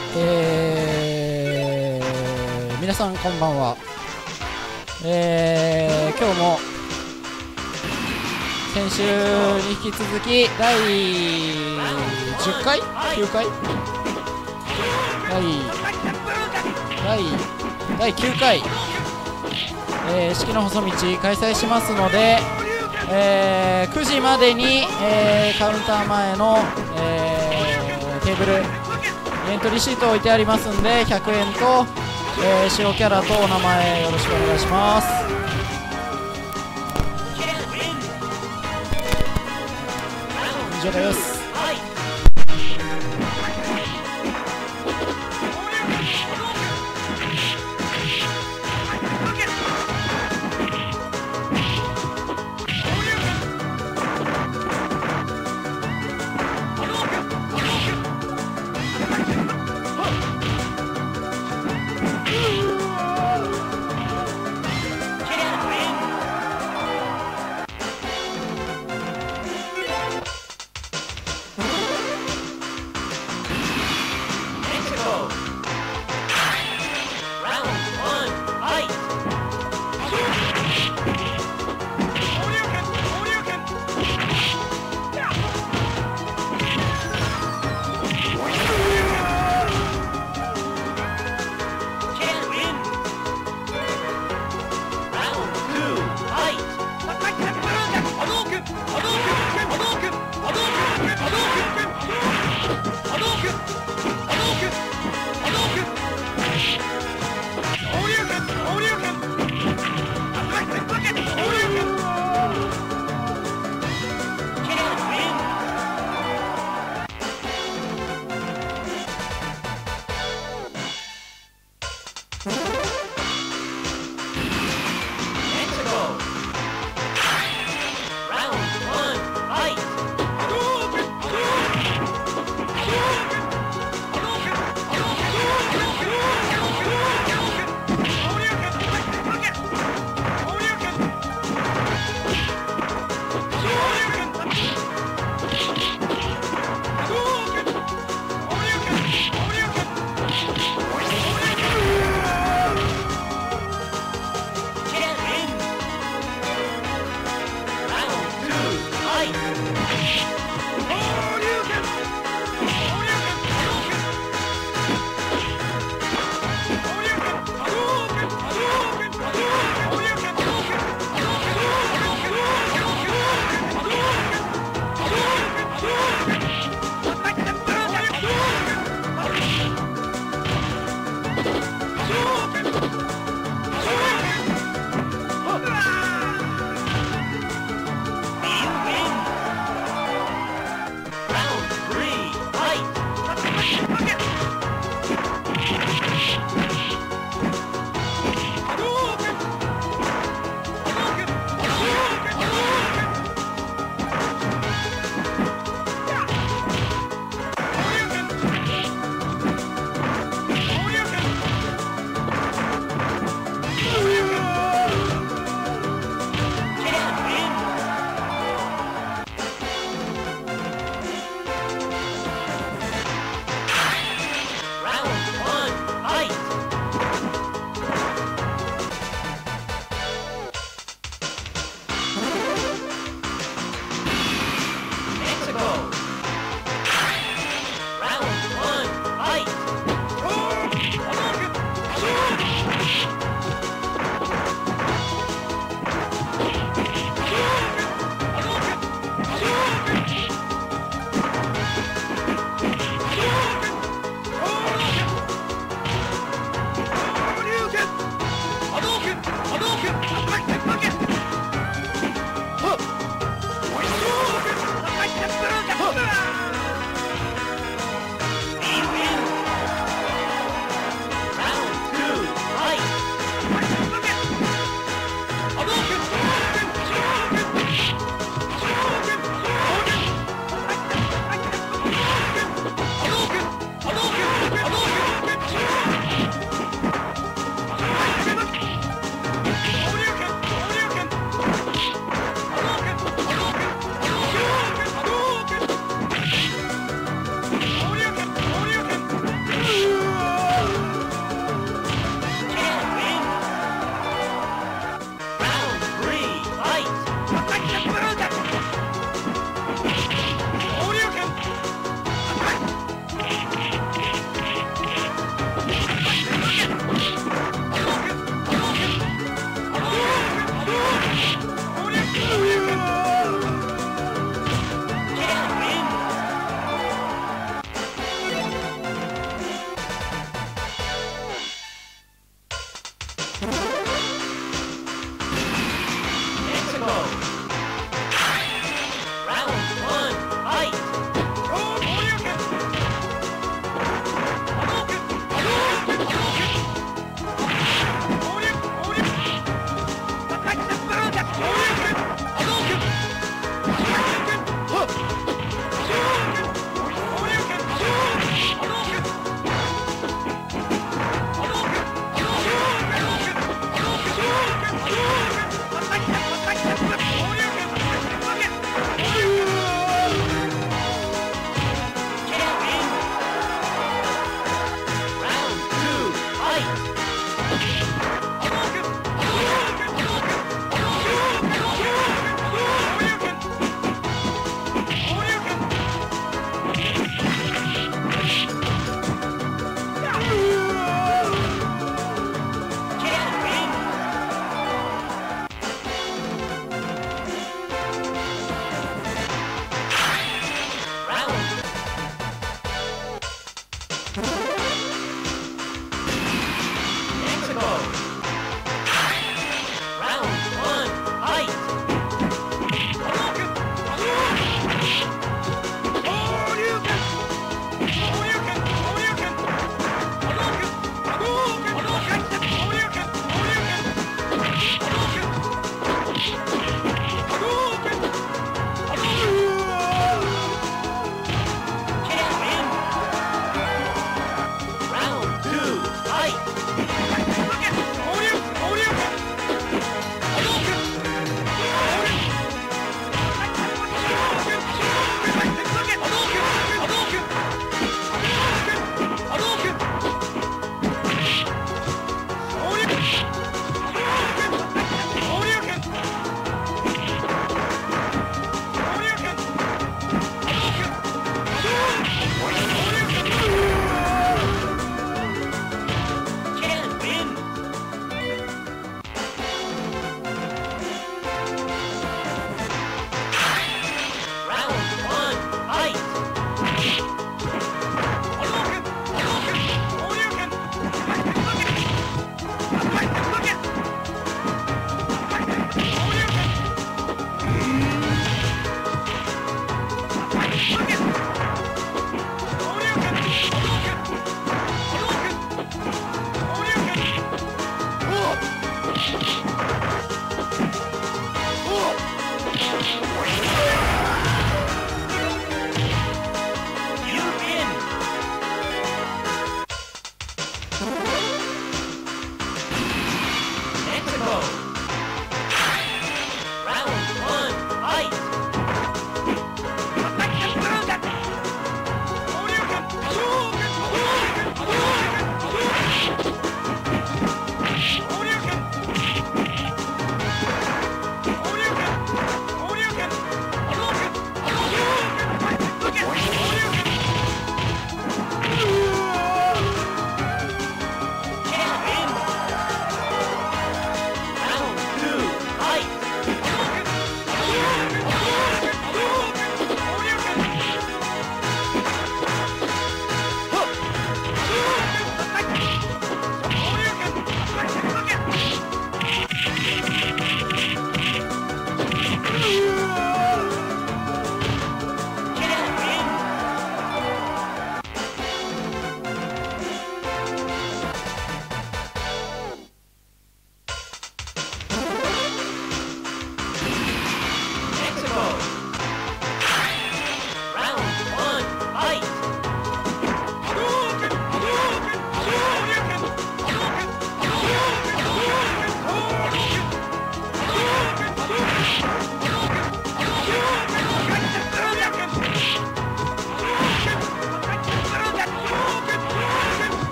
皆さんこんばんは。今日も先週に引き続き第10回9回第9回、四季の細道開催しますので、9時までに、カウンター前の、テーブルエントリーシート置いてありますんで、100円と、白キャラとお名前よろしくお願いします。以上です。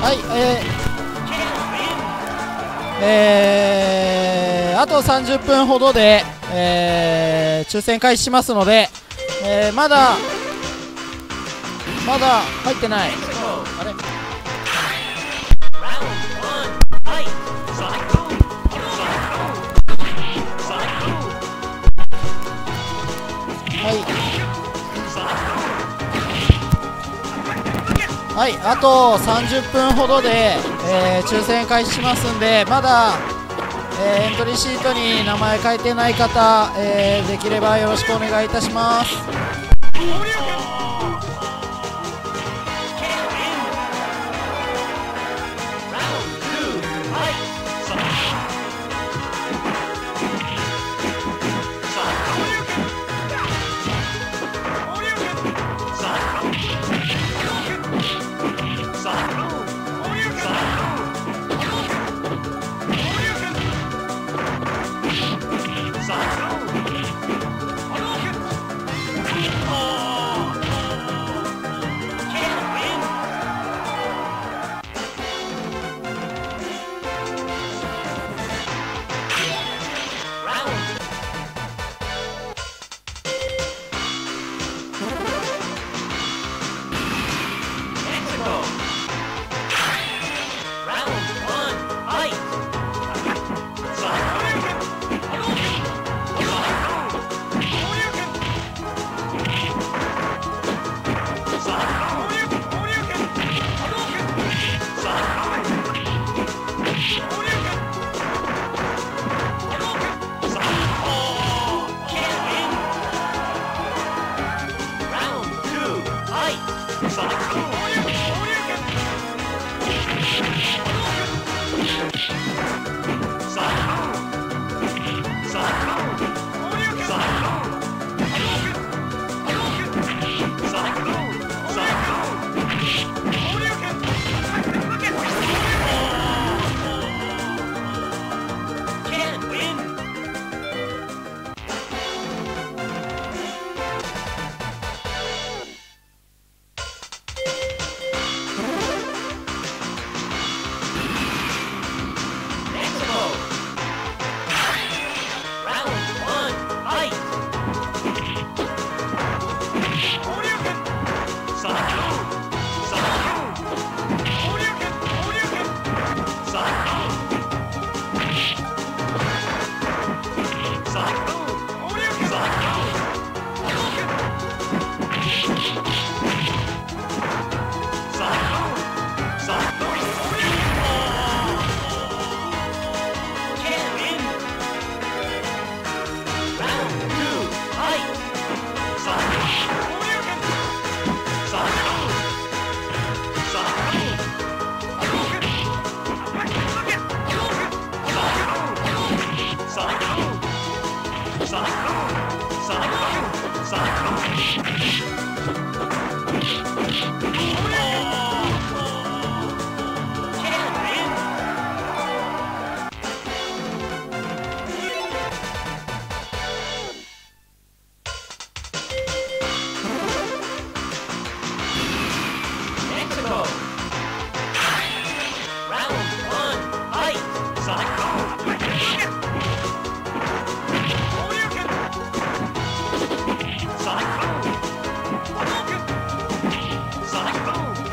はい、あと30分ほどで、抽選開始しますので、まだ入ってない。あれ、はい、あと30分ほどで、抽選開始しますんで、まだ、エントリーシートに名前書いてない方、できればよろしくお願いいたします。 Sonic Boom!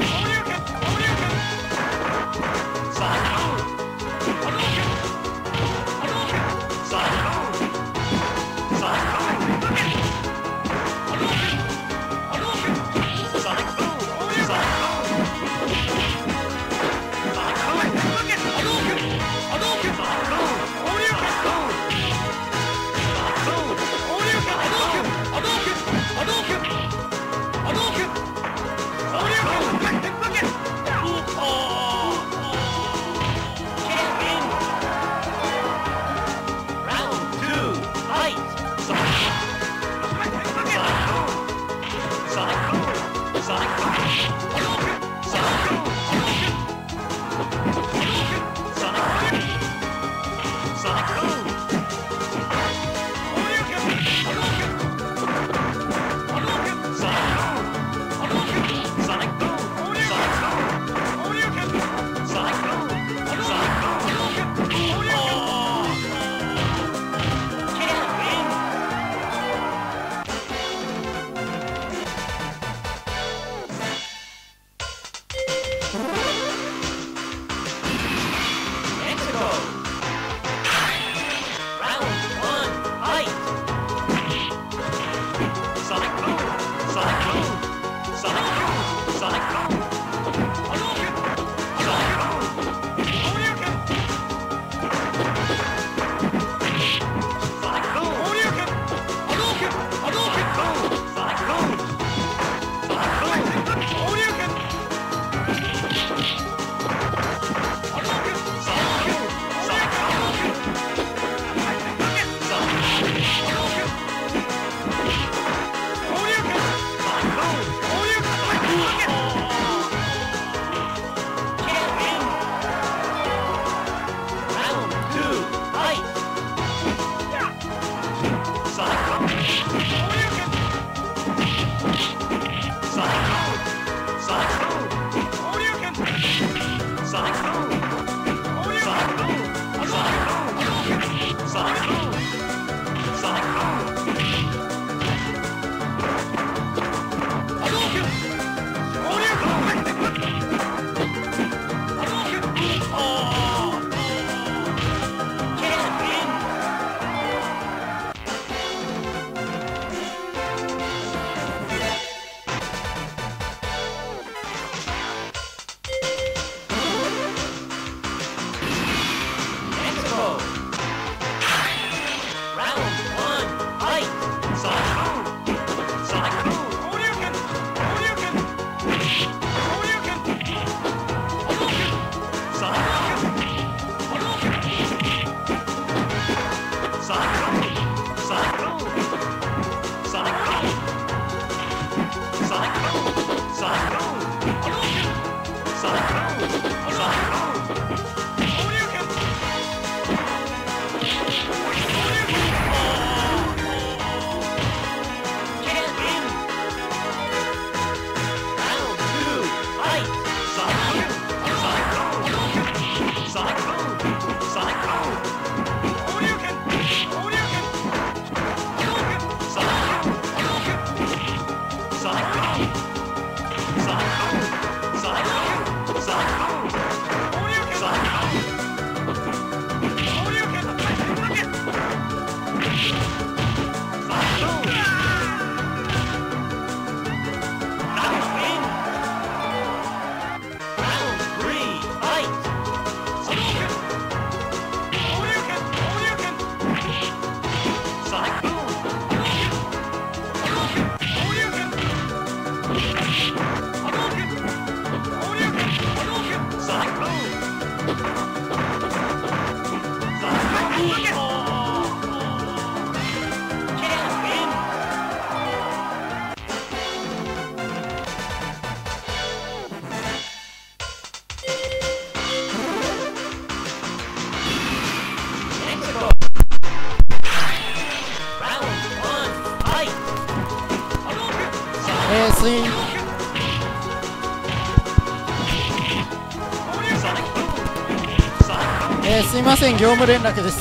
すいません、業務連絡です。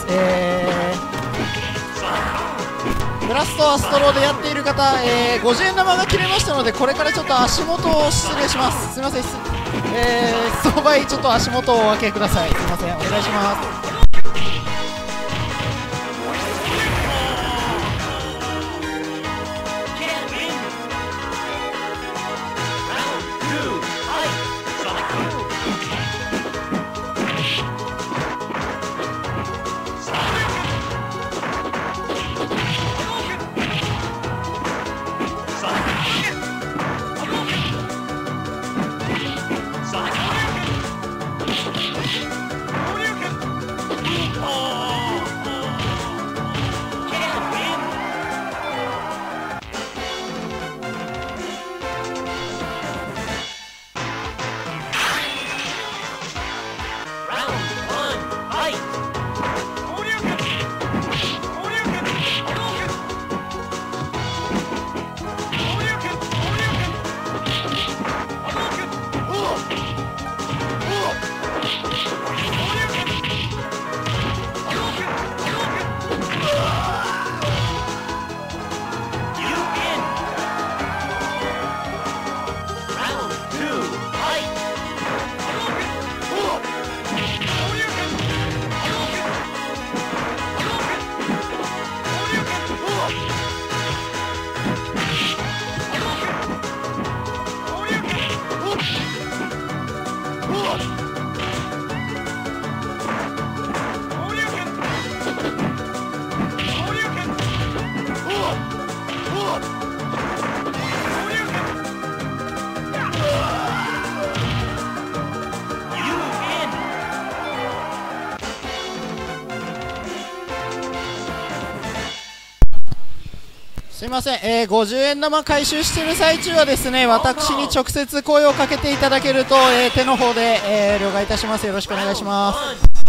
ブラストアストロでやっている方、50円玉が切れましたので、これからちょっと足元を失礼します。すいません、相場ちょっと足元をお分けください。すいません、お願いします。すいません、50円玉回収している最中はですね、私に直接声をかけていただけると、手の方で、了解いたします。よろしくお願いします。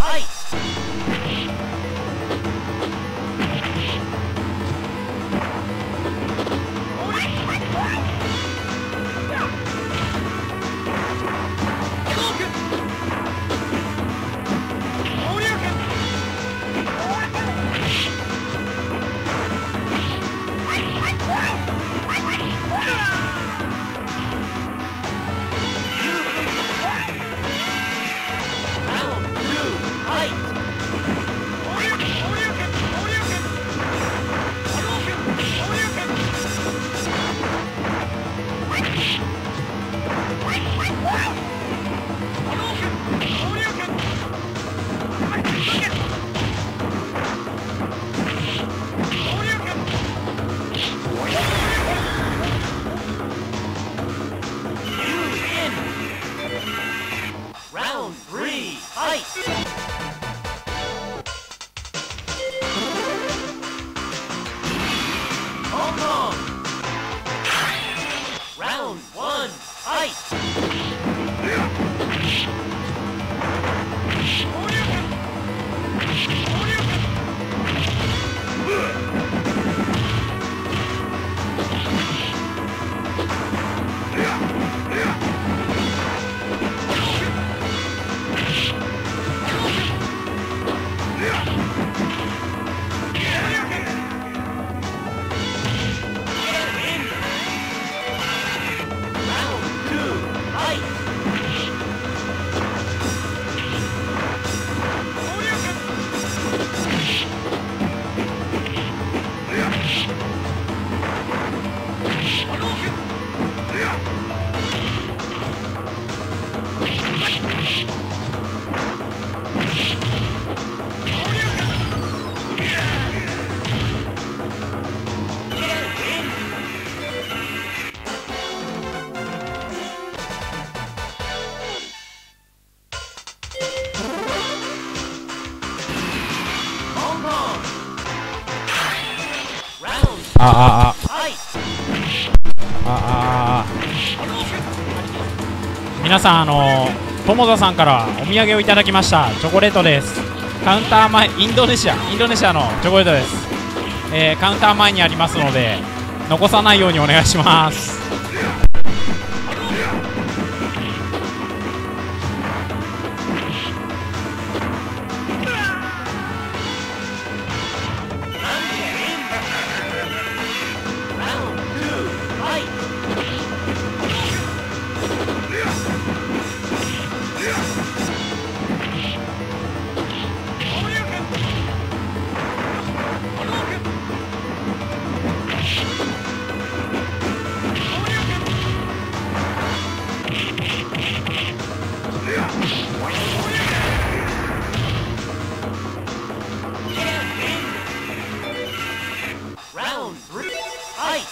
皆さん、友田さんからお土産をいただきましたチョコレートです。カウンター前、インドネシアのチョコレートです。カウンター前にありますので残さないようにお願いします。 Round 3. Fight!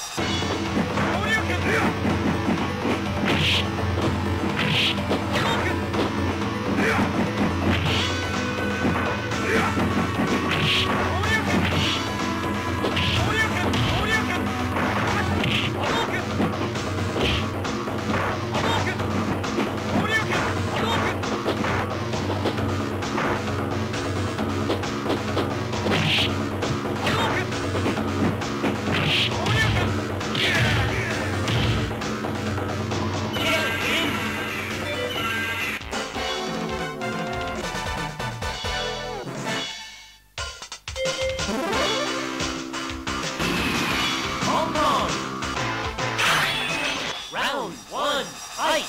Round 1. Fight!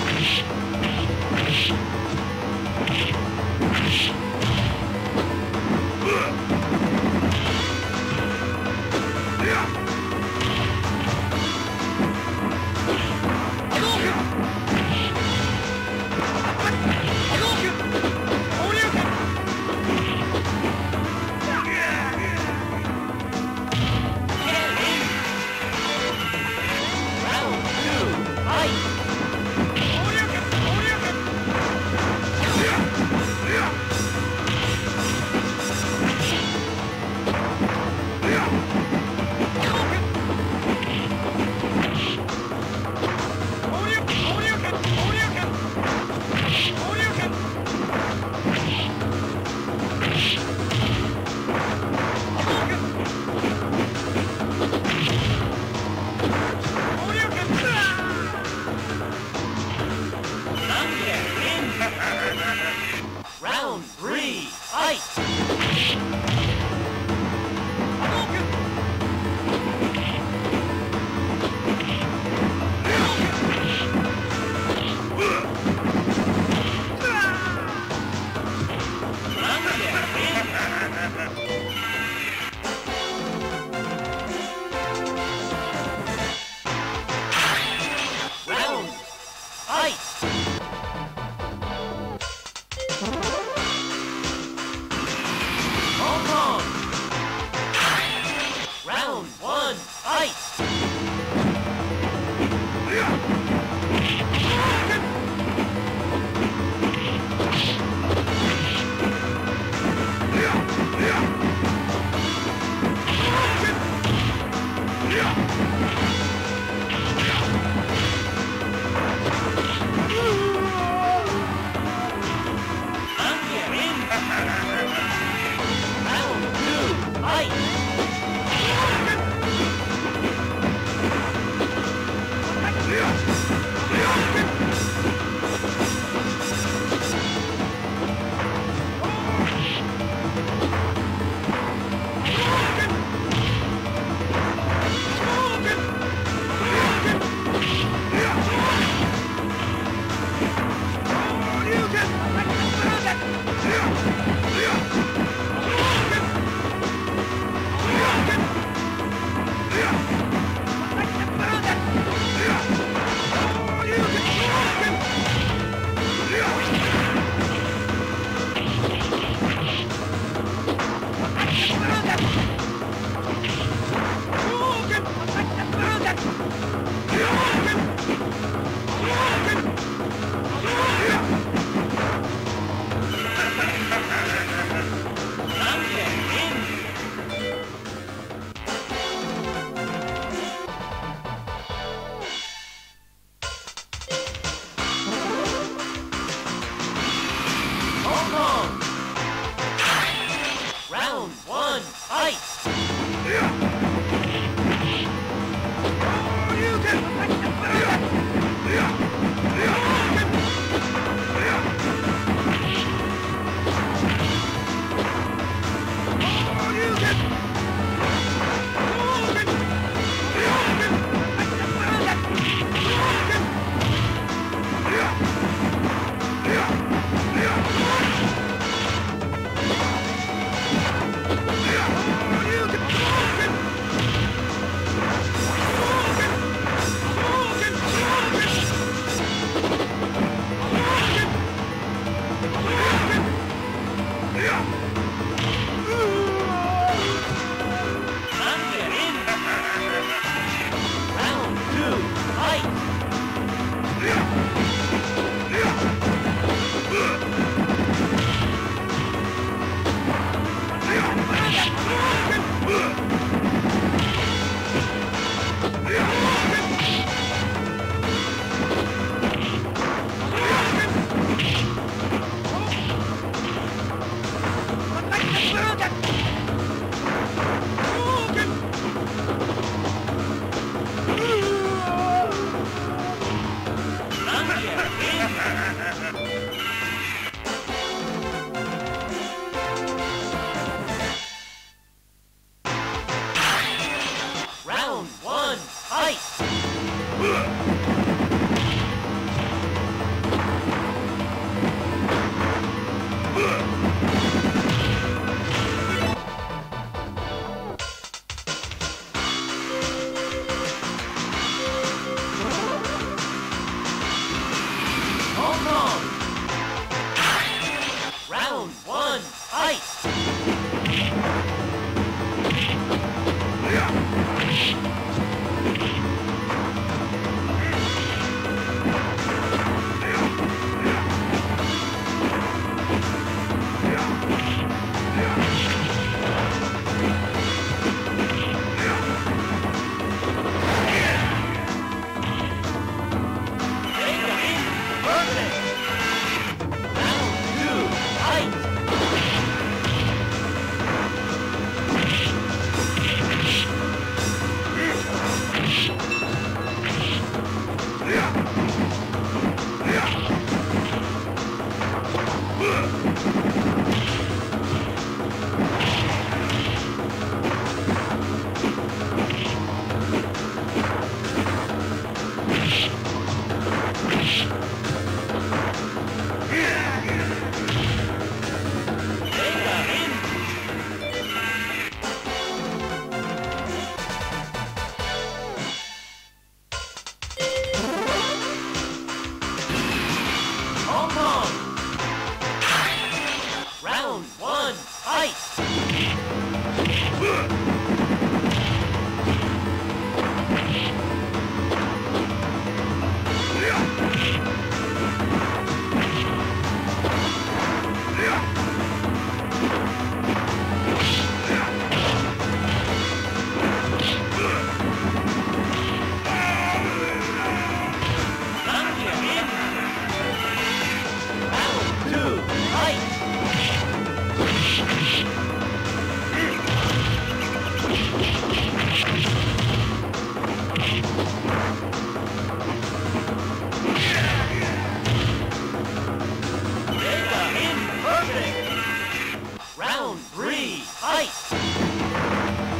Round 3. Fight! Round. Fight! Hong Kong! Round 1. Fight! Round 2. Fight!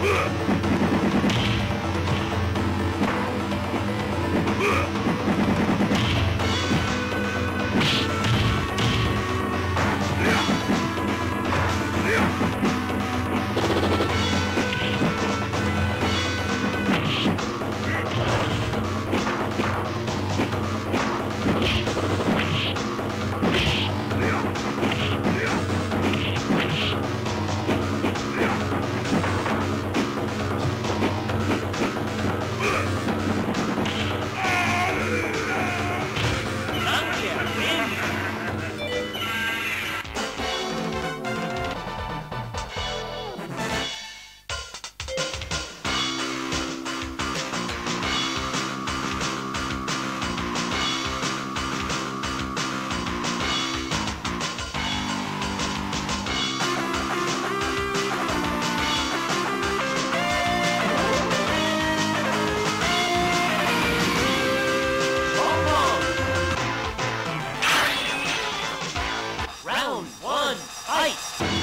Round one, fight!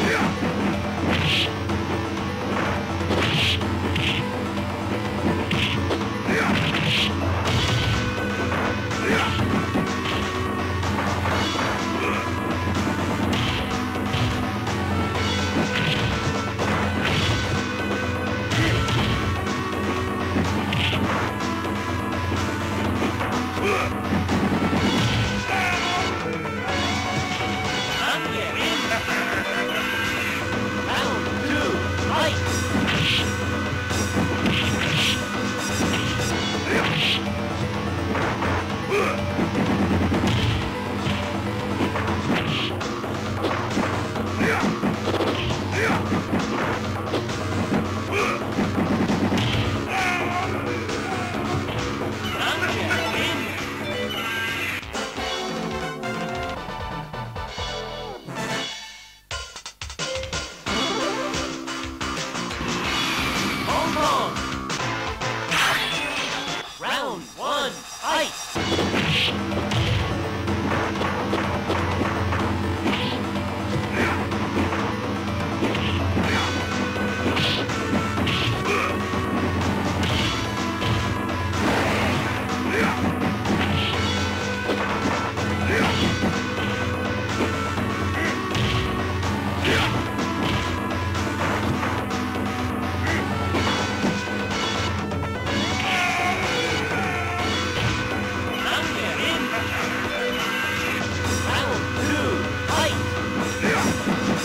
Round two, fight! Hong Kong! Round one, fight! Round two, fight!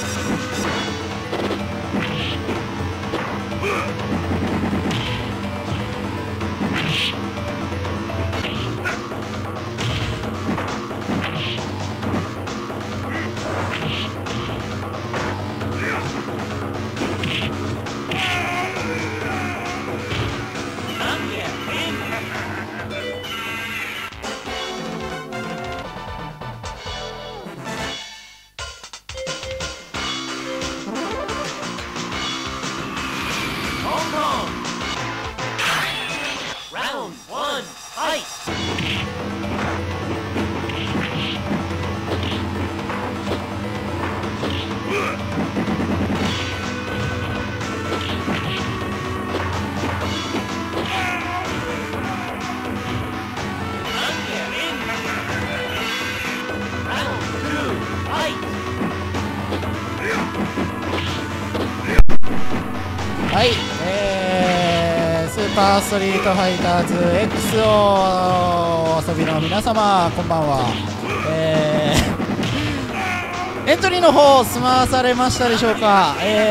Hong Kong! Round one, fight! Round two, fight! はい、スーパーストリートファイターズ X をお遊びの皆様、こんばんは。エントリーの方済まされましたでしょうか。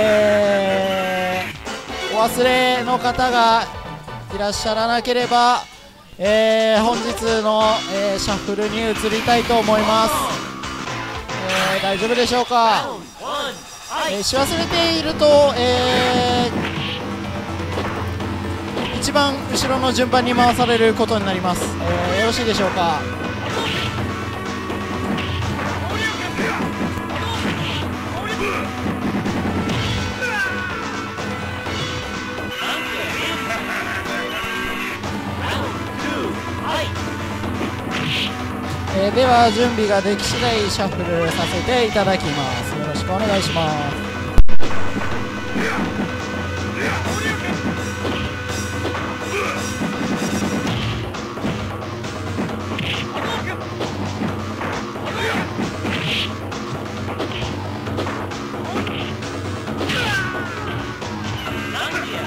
お忘れの方がいらっしゃらなければ、本日の、シャッフルに移りたいと思います。大丈夫でしょうか。 Round one, fight! し忘れていると、一番後ろの順番に回されることになります。よろしいでしょうか。では準備ができ次第シャッフルさせていただきます。よろしくお願いします。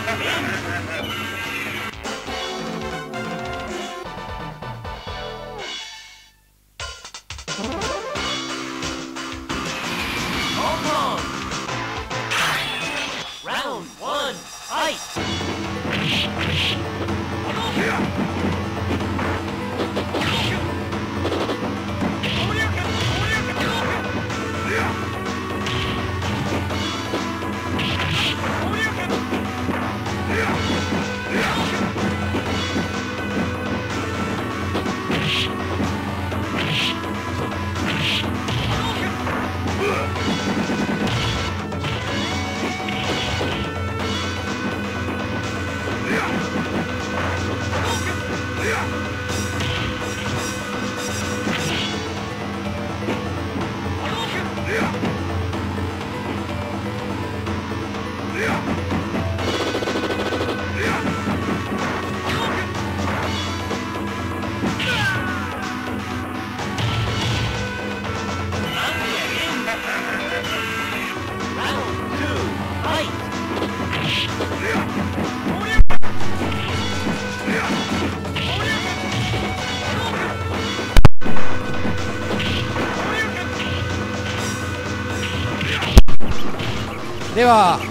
Round one, fight! では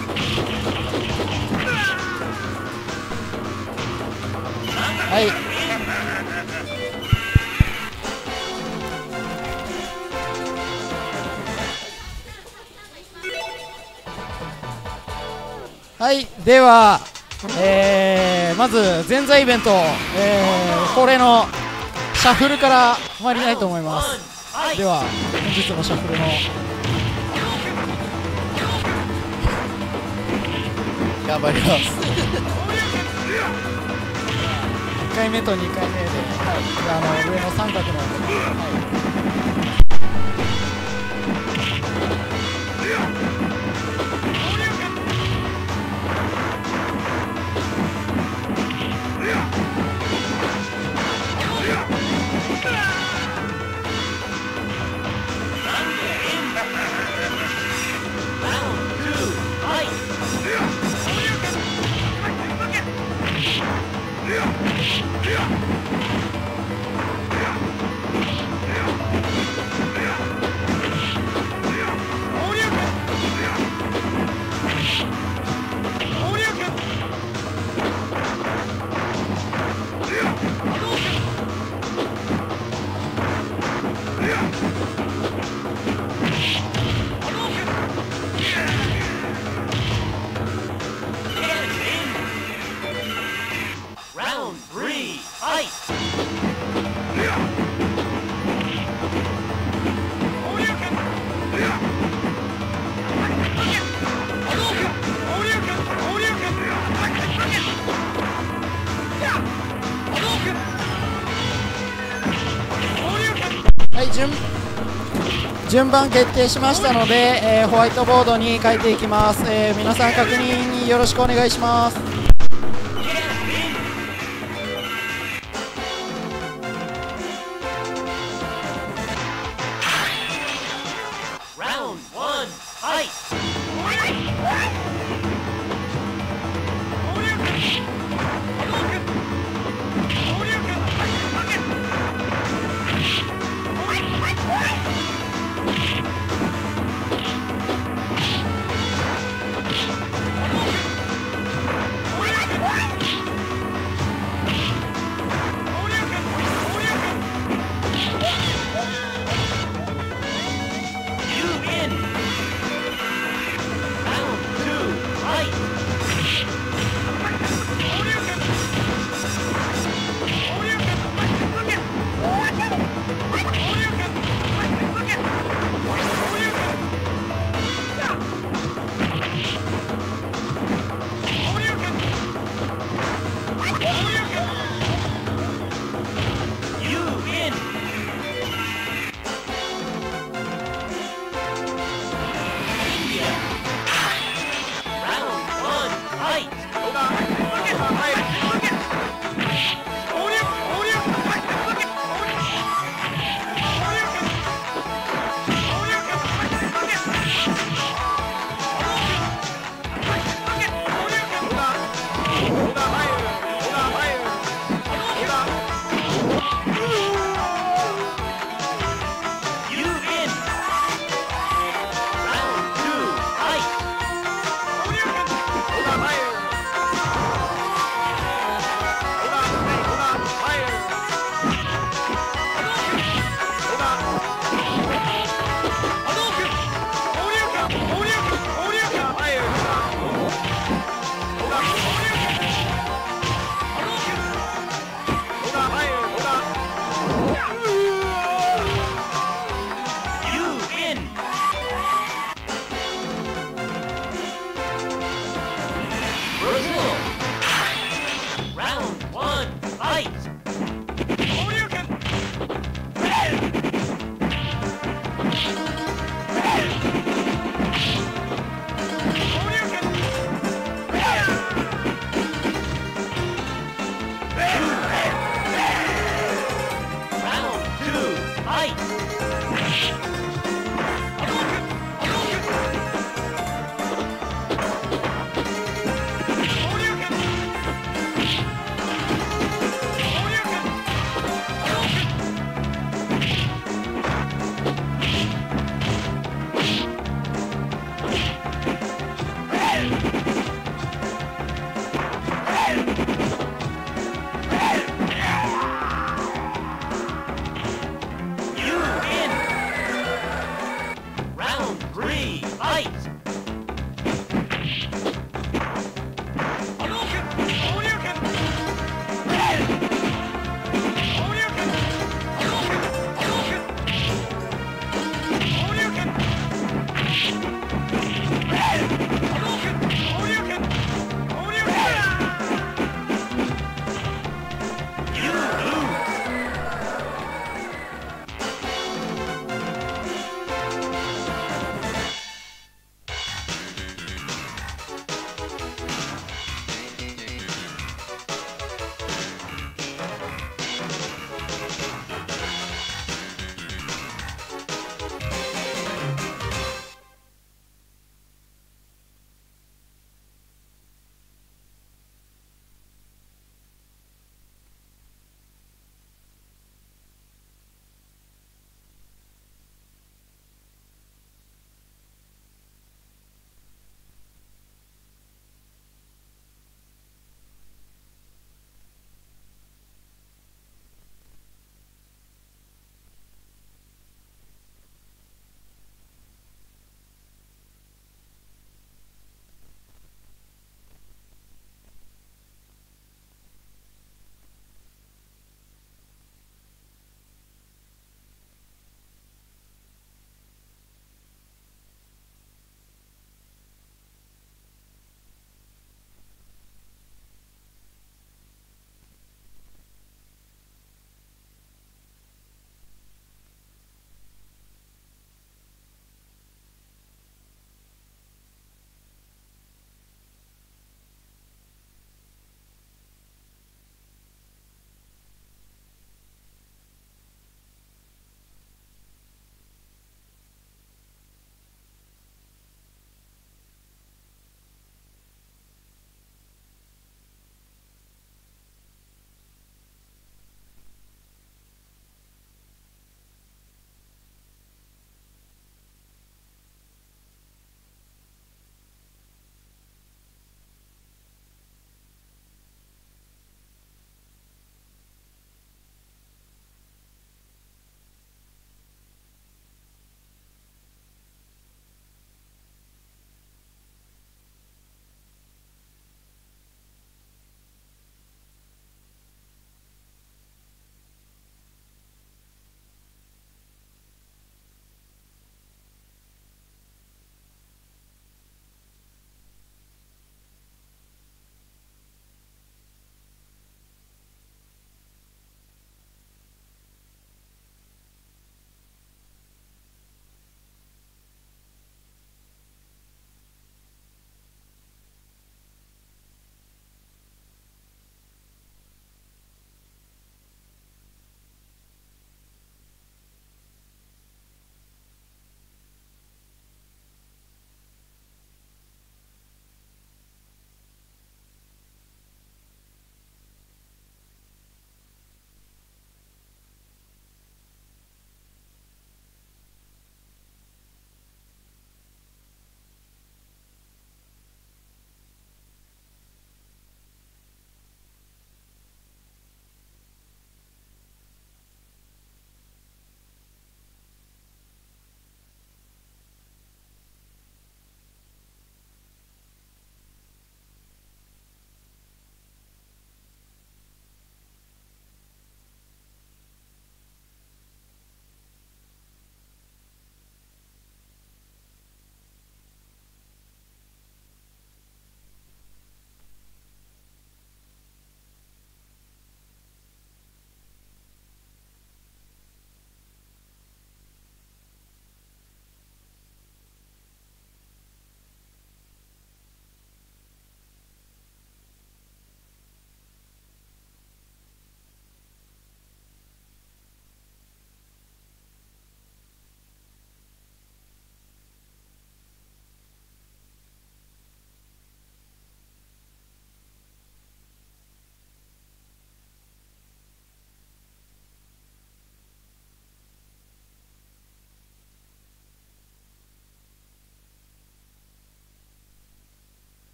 では、まず前座イベント、恒例のシャッフルから参りたいと思います。では本日のシャッフルの頑張ります。1回目と2回目で、上の三角の、順番決定しましたので、ホワイトボードに書いていきます。皆さん確認によろしくお願いします。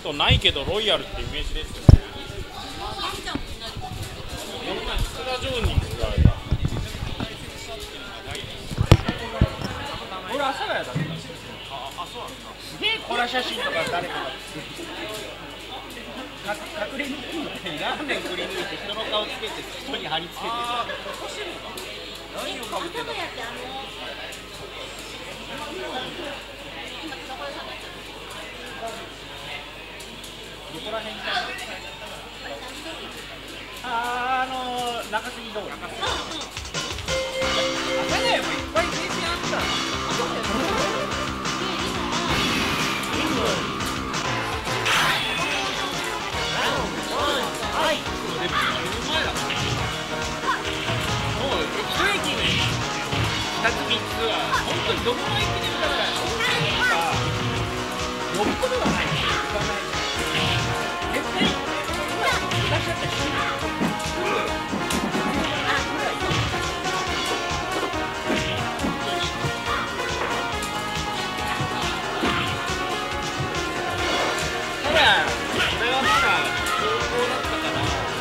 トないけどロイヤルってイメージですよね。こんなにスラジョーニングがある。 俺阿佐ヶ谷だった。すげえコラ写真とか誰かが隠れにくいみたいにラーメンくり抜いて人の顔つけて人に貼り付けて何をかぶってんだ。どこら辺か中杉通り。阿佐ヶ谷もいっぱいゲーセンあった。2つ3つは本当にどこの駅でもだから呼ぶことがない。絶対昔だったらただ俺はまだ高校だったから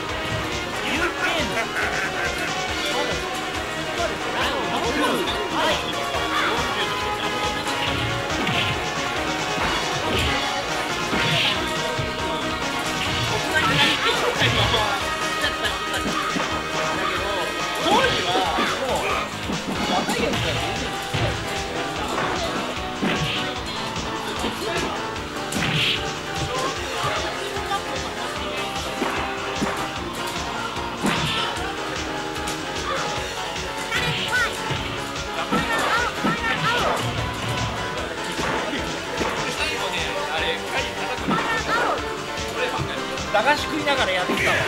駄菓子食いながらやってたわ。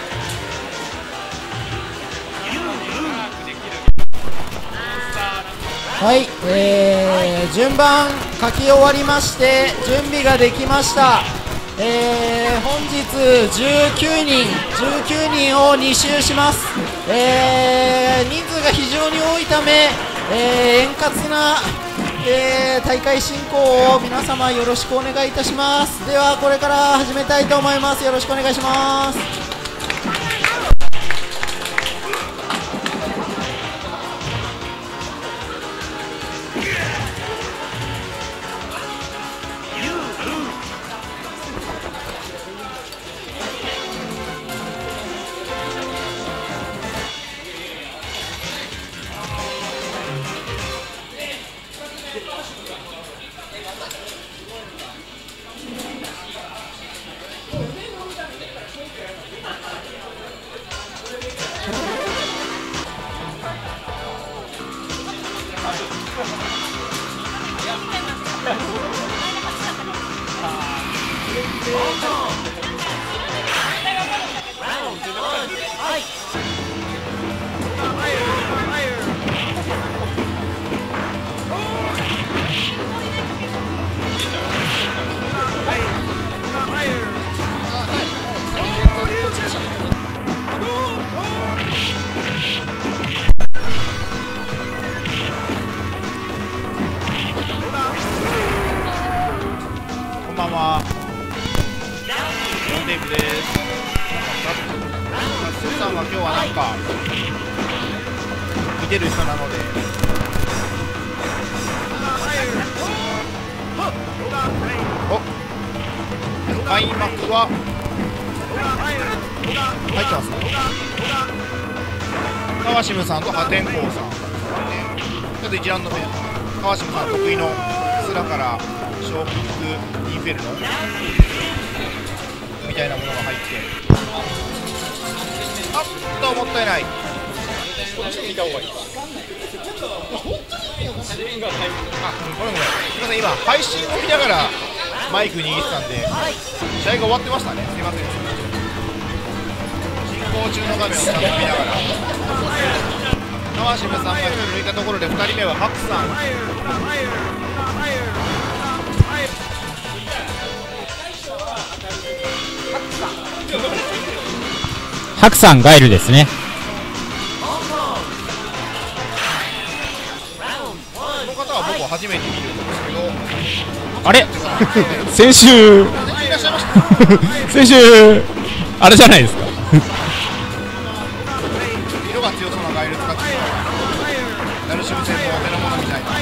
はい、順番書き終わりまして準備ができました。本日19人を2周します。人数が非常に多いため、円滑な、大会進行を皆様よろしくお願いいたします。ではこれから始めたいと思います。よろしくお願いします。 こんばんは。デイブです。スーさんは今日はなんか見てる人なので、お、開幕は入ってますね。川島さんと破天荒さん、ちょっと1ラウンド目、川島さん得意のスラからショーキックインフェルノみたいなものが入って、あっともったいない。これごめん、すみません、今配信を見ながらマイク握ってたんで試合が終わってましたね。すみません。進行中の画面をちゃんと見ながら、川島さんが1人抜いたところで2人目はハクさん。 ハクさんガイルですね。 この方は僕は初めて見るんですけどあれ先週いらっしゃいました先週あれじゃないですか色が強そうなガイル使ってるダルシム戦のお手の物みたいな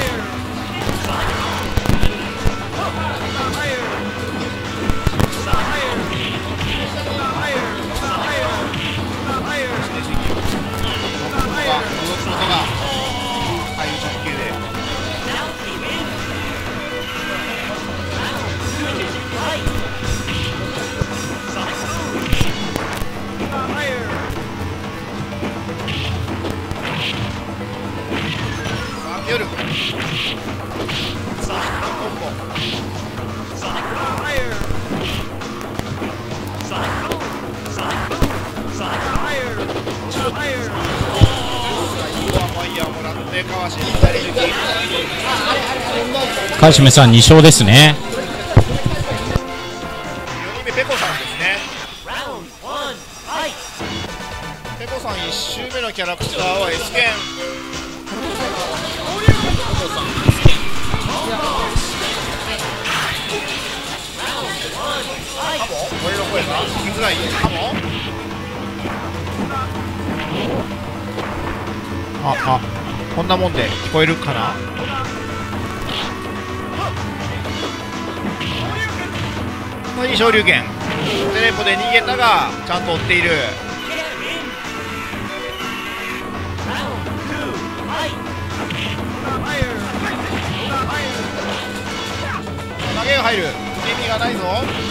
夜コンボ川島さん2勝ですね。 4人目ペコさんですね。ペコさん1周目のキャラクターは S 剣俺の声が聞きづらいかも。こんなもんで聞こえるかな。昇竜拳テレポで逃げたがちゃんと追っている。投げが入る。意味がないぞ。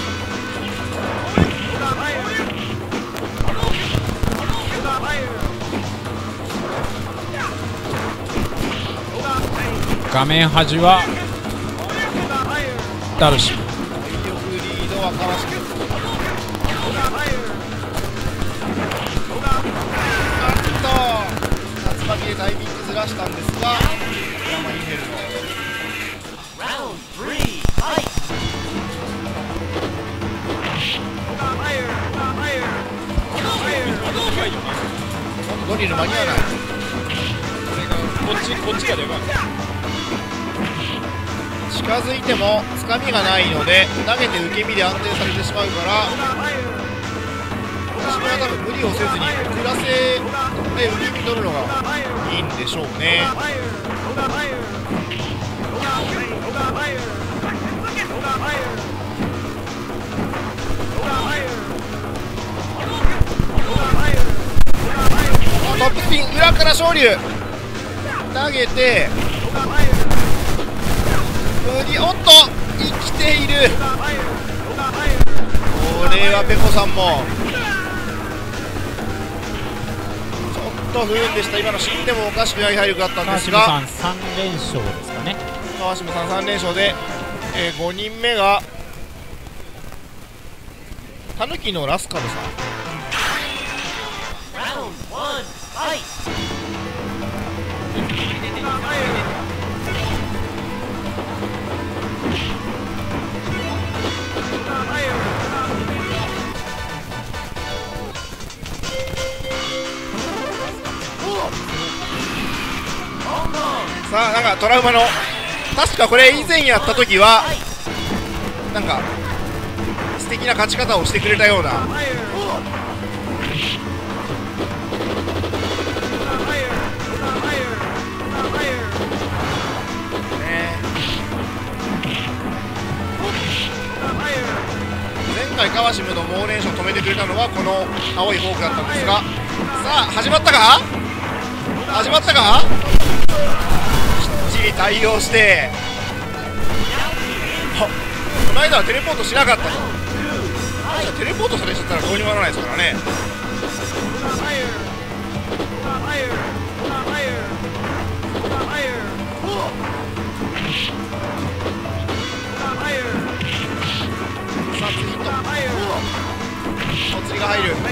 画面端はダルシム。 リードは川島。竜巻でタイミングずらしたんですが山インフェルノ。ドリル間に合わない。 こっちがでかい。 近づいてもつかみがないので投げて受け身で安定されてしまうから私は多分無理をせずに遅らせで受け身取るのがいいんでしょうね。トップスピン裏から昇竜投げて無理。おっと生きている。これはペコさんもちょっと不運でした。今の死んでもおかしくない体力だったんですが川島さん3連勝ですかね。 川島さん3連勝で、5人目がタヌキのラスカルさん。さあなんかトラウマの確かこれ以前やった時はなんか素敵な勝ち方をしてくれたような。前回川島の猛練習を止めてくれたのはこの青いフォークだったんですが、さあ始まったか始まったか。きっちり対応してこの間はテレポートしなかったと。テレポートされちゃったらどうにもならないですからね。さあ次ヒットお釣りが入る。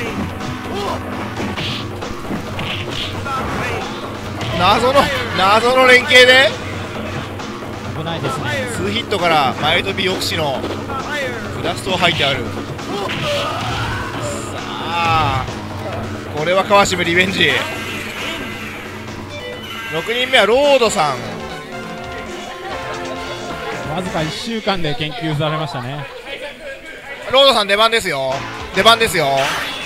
謎の連携で危ないですね。 2ヒットから前飛び抑止のクラストを吐いてある。さあこれは川島リベンジ。6人目はロードさん。 わずか1週間で研究されましたね。 ロードさん出番ですよ。出番ですよ。 Round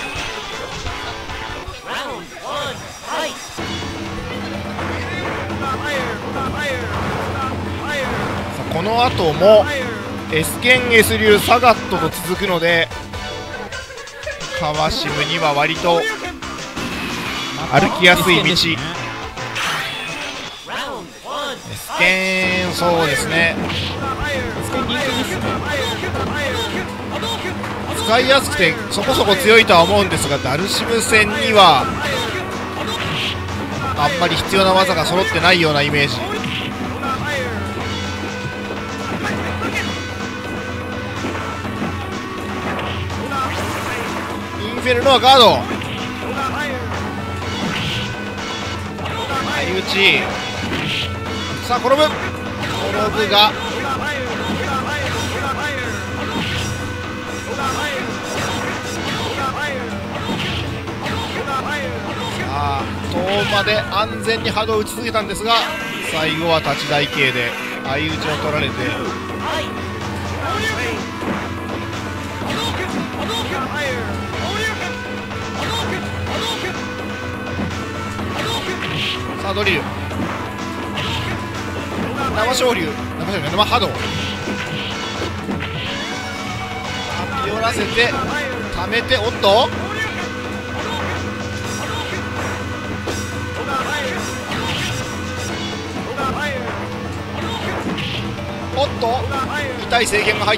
1, fight! さあこの後も S 剣 S 流サガットと続くので、川渋には割と歩きやすい道。 S 剣 S 剣、そうですね、 人気ですね。 使いやすくてそこそこ強いとは思うんですが、ダルシム戦にはあんまり必要な技が揃ってないようなイメージ。インフェルノはガード、相打ち、さあ転ぶが遠間で安全に波動を打ち続けたんですが、最後は立ち台形で相打ちを取られて、さあドリル、生昇竜、生波動、寄らせて溜めて、おっと痛い制限が入って、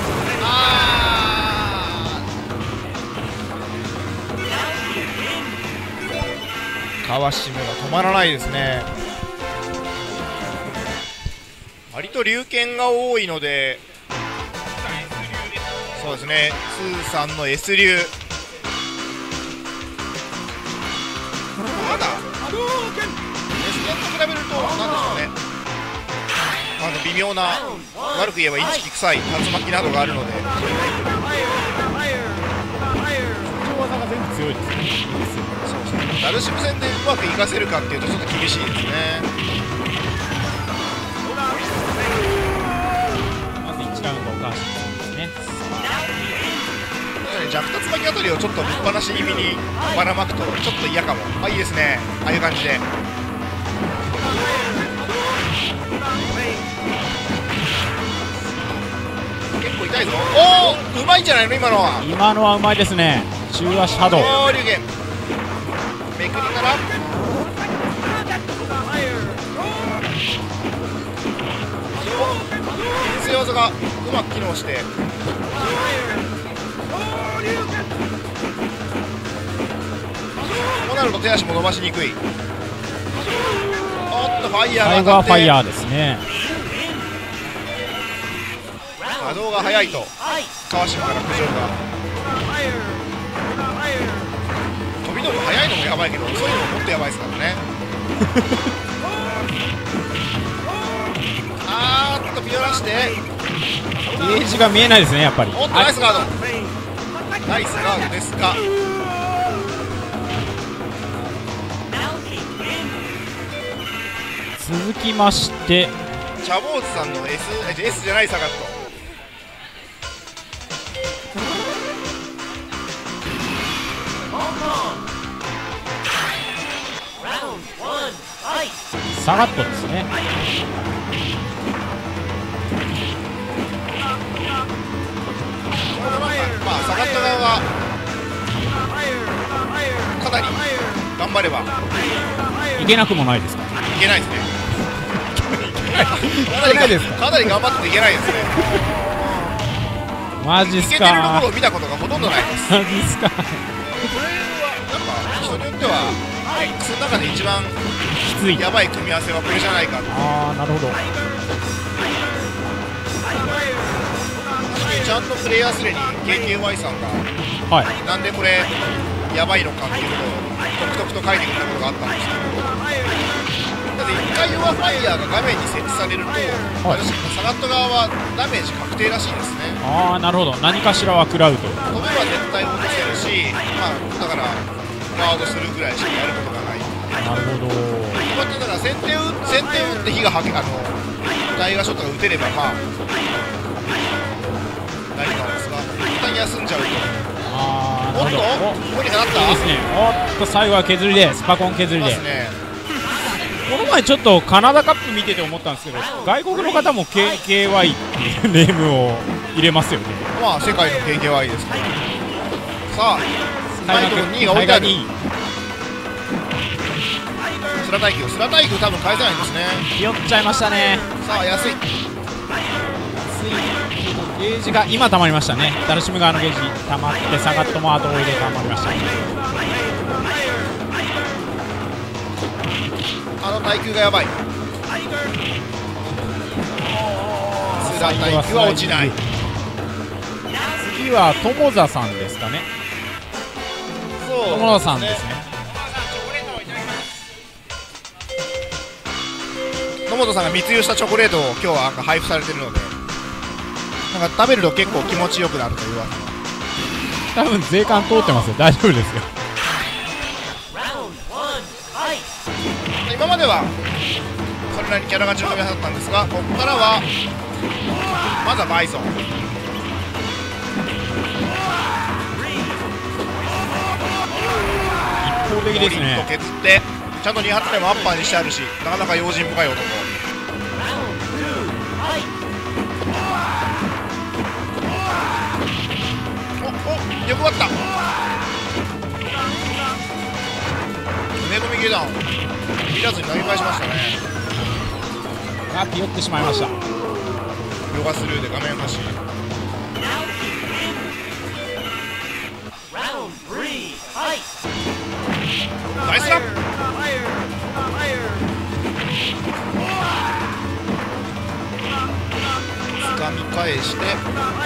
川島が止まらないですね。割と龍剣が多いので、そうですね、スーさんの S 流、まだ S 剣と比べるとなんでしょうね、微妙な、悪く言えばインチキ臭い竜巻などがあるので、 技が全部強いですね。 ダルシム戦でうまく活かせるかっていうとちょっと厳しいですね。 まず1ラウンドおかわしですね。 弱竜巻あたりをちょっとぶっ放し気味にばらまくとちょっと嫌かも。いいですね、ああいう感じで。結構痛いぞ。おお、うまいんじゃないの今のは。 今のはうまいですね。中足波動。 おお、龍玄めくりから牽制技がうまく機能して、こうなると手足も伸ばしにくい。おっとファイヤー最後が当たってはファイヤーですね。 波動が速いと川島から苦情が。飛び道具速いのもやばいけど遅いのももっとやばいですからね。ピオラしてゲージが見えないですね、やっぱり。 おっとナイスガード、ナイスガードですが、 続きましてチャボーズさんの S じゃないサガット。 サガットですね。 まあサガット側はかなり頑張ればいけなくもないですか。 いけないですね。かなり頑張っていけないですね。 マジっいけてるとすか。 ころを見たことがほとんどないです。 マジっすか。 これはなんか人によっては X の中で一番きつい。 やばい組み合わせはこれじゃないか。 ああ、なるほど。 ちゃんとプレイヤースレに KKY さんがはい。 なんでこれやばいのかっていうのをとくとくと書いてくれたことがあったんですけど、だって1回弱ファイヤーが画面に設置されると、私サガット側はダメージ確定らしいですね。 ああ、なるほど。何かしらは食らうと。 飛べば絶対落とせるし、まあ、だからガードするぐらいしかやることがない。 なるほど。 だから先手打って火がはけタイガーショットが打てればまあ大丈夫なんですが、一旦休んじゃうと。おっと、ここにかなった。 いいですね。おっと最後は削りでスパコン削りで。 ますね。 この前ちょっとカナダカップ見てて思ったんですけど、外国の方も KKY っていうネームを入れますよね。 まあ世界の KKY ですから。さあ、タイトル2位が置いてある。スラタイク多分返せないんですね。 ひよっちゃいましたね。 さあ安い。 ゲージが今溜まりましたね。ダルシム側のゲージ溜まってサガットも後追いで溜まりました。 あの耐久がやばい。スラ耐久は落ちない。 次は友座さんですかね。 そう友座さんですね。 野本さんが密輸したチョコレートを今日はなんか配布されてるので、なんか食べると結構気持ちよくなるという噂。 多分税関通ってますよ。大丈夫ですよ。 今まではそれなりにキャラが上手だったんですが、ここからはまずはバイソン。 一方的ですね。 削ってちゃんと2発目もアッパーにしてあるし、なかなか用心深い男。お、よく割った。埋め込み下段切らずに投げ返しましたね。 あ、ピヨってしまいました。 ヨガスルーで画面端。ナイスラップ。掴み返して、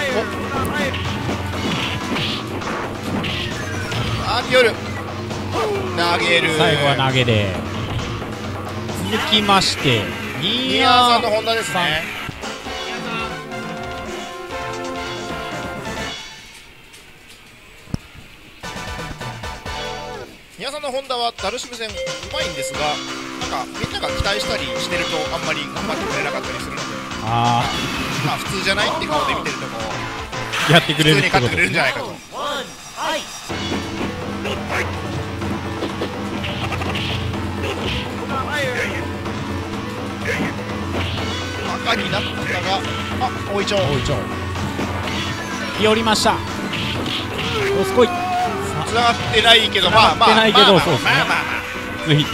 おっ、夜投げる。 最後は投げで続きましてニーヤーさんのホンダですね。ニーヤーさんのホンダはダルシム戦うまいんですが、なんかみんなが期待したりしてるとあんまり頑張ってくれなかったりするので、まあ普通じゃないって顔で見てるとこやってくれる普通に勝ってくれるんじゃないかと。赤になったが、あ、大井町寄りました。どすこい。 つながってないけど、まあまあつながってないけど、そうですね。 まあまあツーヒット。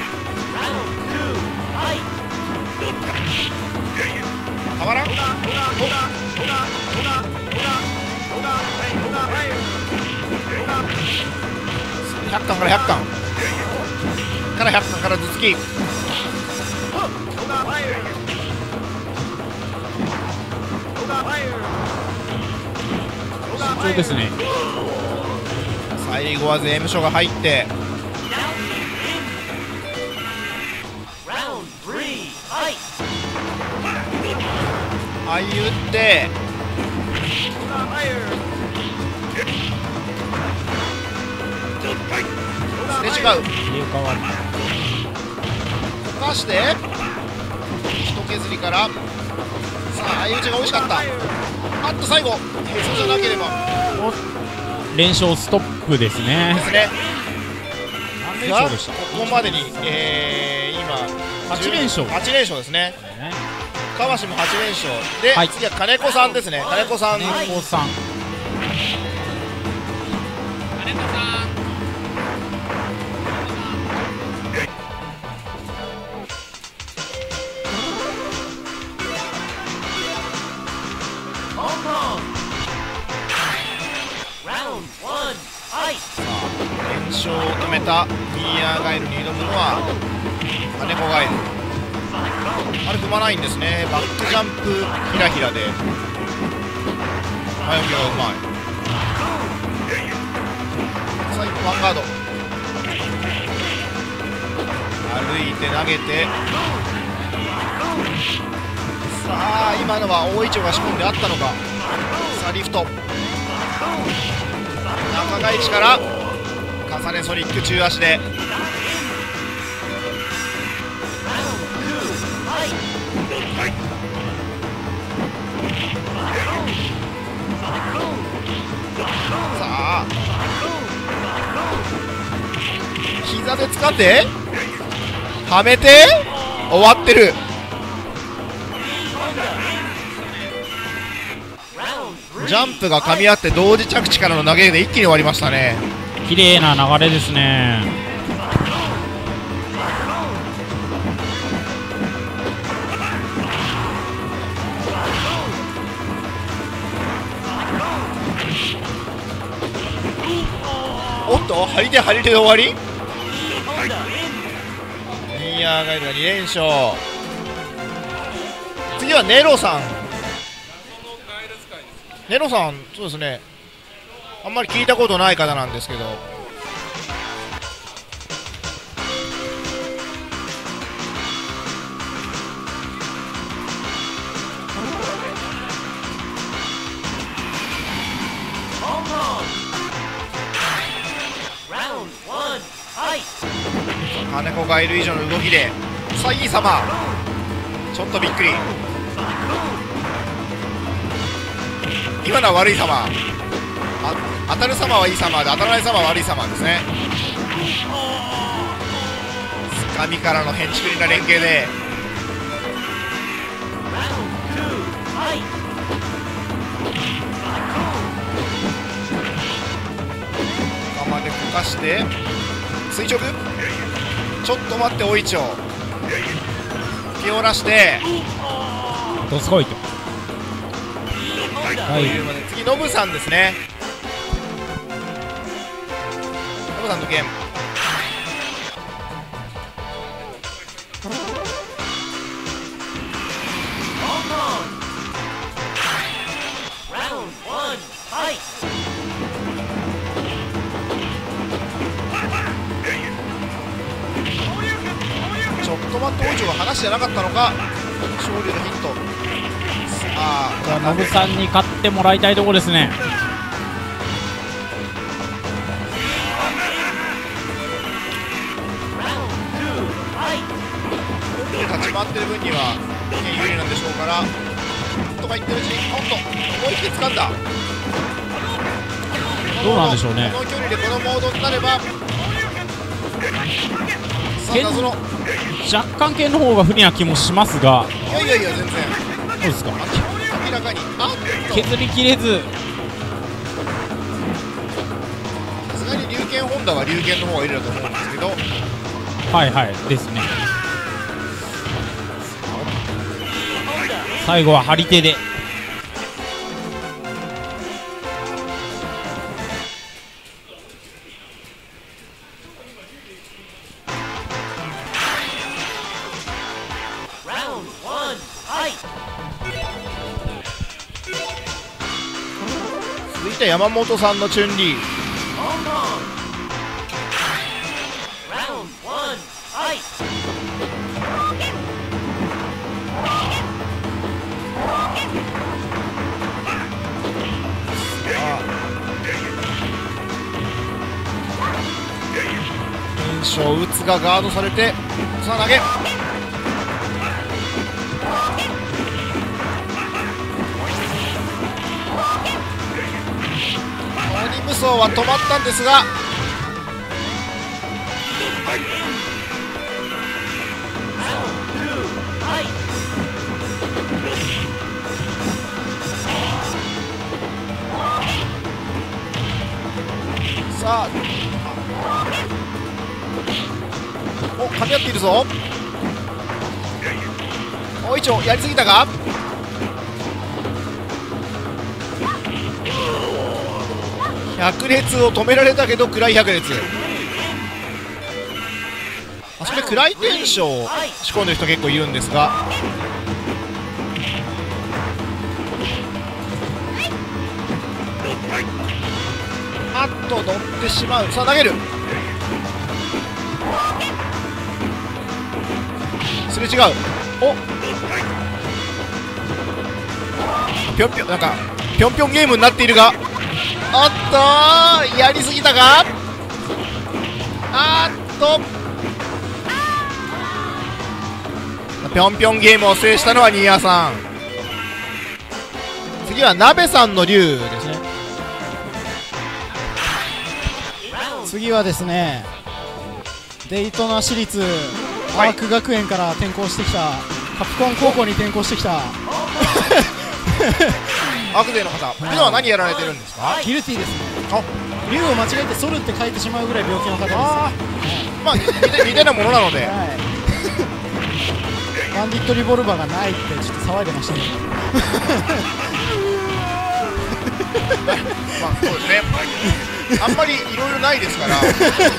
変わらん。100巻から100巻から100巻から頭突き。 そうですね。 最後は税務署が入ってあい打ってすれ違う。 入れ替わり。 溶かして一削りから、さあ相打ちが美味しかった。あっと最後へそじゃなければ連勝ストップですね。 ですね。 何連勝でした。 ここまでに、今 8連勝 8連勝ですね。川橋も8連勝で、 はい、 次は金子さんですね。金子さん連勝を決めたニーヤーガエルに挑むのは金子ガエル。あれ踏まないんですね。バックジャンプひらひらで前置きがうまい。最後ワンガード歩いて投げて、さあ今のは大イチョが仕込んであったのか。さあリフト中返しから重ねソニック中足で膝で掴んではめて終わってる。ジャンプが噛み合って同時着地からの投げで一気に終わりましたね。 綺麗な流れですね。 おっと張り手で終わり。ニーヤーガイドが2連勝。次はネロさん。ネロさん、そうですね、あんまり聞いたことない方なんですけど、金子がいる以上の動きでさあいい様、ちょっとびっくり。今のは悪い様、当たる様はいい様で当たらない様は悪い様ですね。つかみからの変築的な連携で頭でこかして垂直、ちょっと待って、大いちょ気を出してどすこいと。はい、 次ノブさんですね。ノブさんのゲーム、ちょっと待って、大いちょが話してなかったのか、勝利のヒット。 じゃあノブさんに勝ってもらいたいところですね。 立ち回ってる分には有利なんでしょうから、とか言ってるうちにおっと思い切り掴んだ。 どうなんでしょうね。 この距離でこのモードになれば、さあ謎の若干系の方が不利な気もしますが、 いや全然どうですか。 明らかに削りきれず、 さすがに龍拳ホンダは龍拳の方が有利だと思うんですけど、 はいはいですね。最後は張り手で。 続いて山本さんのチュンリー。炎章打つがガードされて、さあ投げ、鬼無双は止まったんですが、さあお噛み合っているぞ。おいちょやりすぎたか。百列を止められたけど暗い百列、あそこで暗いテンションを仕込んでる人結構いるんですが、あっと乗ってしまう。さあ投げる、すれ違う。おぴょんぴょん、なんかぴょんぴょんゲームになっているが、おっとやりすぎたか。あっとぴょんぴょんゲームを制したのは新谷さん。次は鍋さんの竜ですね。 次はですねデイトナ市立アーク学園から転校してきた、カプコン高校に転校してきたアーク勢の方、普段は何やられてるんですか？ ギルティですね。 あ、 竜を間違えてソルって書いてしまうぐらい病気の方です。 まあ似てなものなので、 はいバンディットリボルバーがないってちょっと騒いでましたねまあそうですね。あんまりいろいろないですから。ね、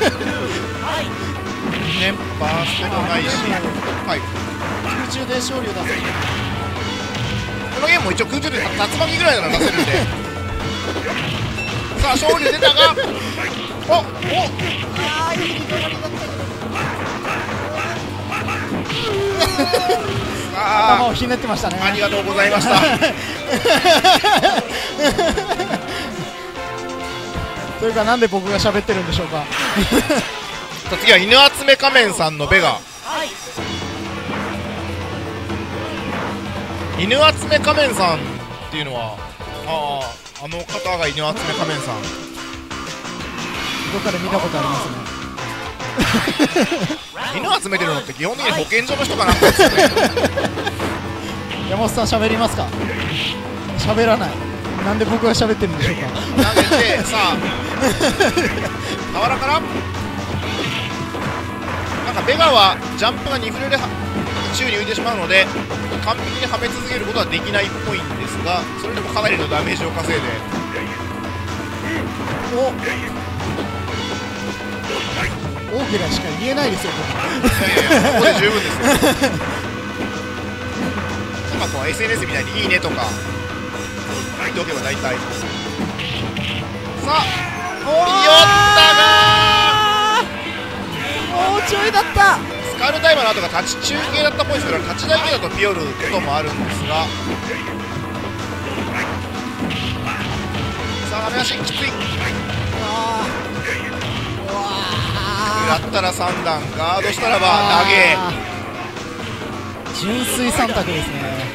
バーストもないし、はい。 空中で勝利を出せる。 このゲームも一応空中で竜巻ぐらいなら出せるんで。さあ勝利出たが、 頭をひねってましたね。 ありがとうございました。 というかなんで僕が喋ってるんでしょうか。 次は犬集め仮面さんのベガ。犬集め仮面さんっていうのは、あの方が犬集め仮面さん。 どっかで見たことありますね。 犬集めてるのって基本的に保健所の人かなんかですよね。 山本さん喋りますか？喋らない。なんで僕が喋ってるんでしょうか。 投げて、さあ河原からなんかベガはジャンプが2フレで宙に浮いてしまうので完璧にはめ続けることはできないっぽいんですが、それでもかなりのダメージを稼いで、 オーケラしか言えないですよ。 ここで十分ですよ。なんかこう SNS みたいにいいねとか言っておけば大体。さあもうちょいだった。 スカルタイマーの後が立ち中継だったっぽいですから、立ちだけだとピヨることもあるんですが、さあダメ足きつい。やったら3段、ガードしたらば投げ。 純粋3択ですね。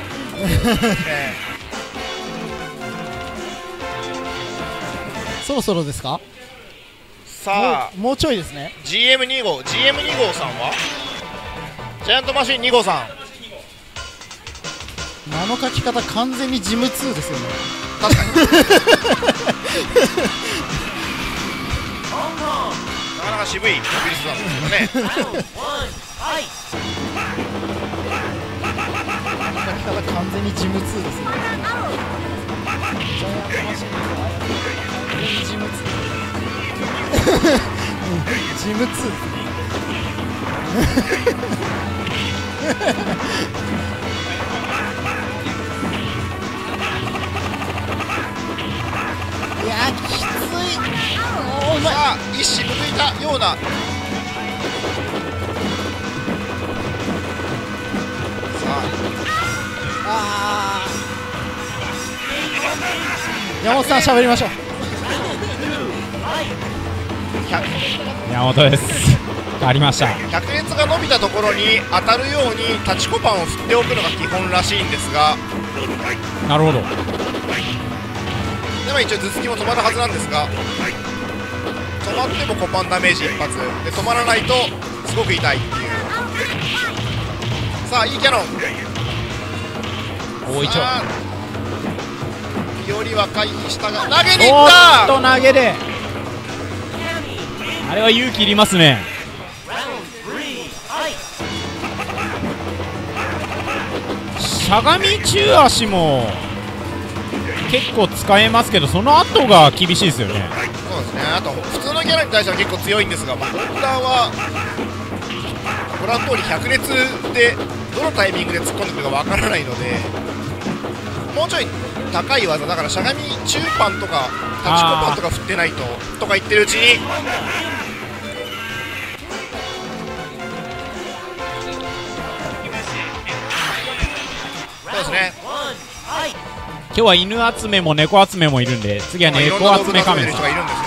そろそろですか？ さあもうちょいですね。 GM2 号さんはジャイアントマシン2号さん、 名の書き方完全にジム2ですよね。 確かになかなか渋いモビルスなんですけどね。 名の書き方完全にジム2ですよね。ジャイアントマシンの完全にジム2ジム2ですね。いやきつい。 さあ一矢報いたような。さあ山本さん喋りましょう。 山本です。変わりました。 百列が伸びたところに当たるようにタチコパンを振っておくのが基本らしいんですが、 なるほど。 でも一応頭突きも止まるはずなんですが、止まってもコパンダメージ一発で、止まらないとすごく痛いっていう。さあいいキャノン。 大いちょ。 よりは回避したが投げにいった。 投げで。あれは勇気いりますね。しゃがみ中足も結構使えますけど、その後が厳しいですよね。 そうですね。あと普通のキャラに対しては結構強いんですが、ホンダはご覧の通り百列でどのタイミングで突っ込んでくるかわからないので、もうちょい高い技だからしゃがみ中パンとかタチコパンとか振ってないとか言ってるうちに、そうですね。 今日は犬集めも猫集めもいるんで、次は猫集め仮面さん。 人がいるんですね。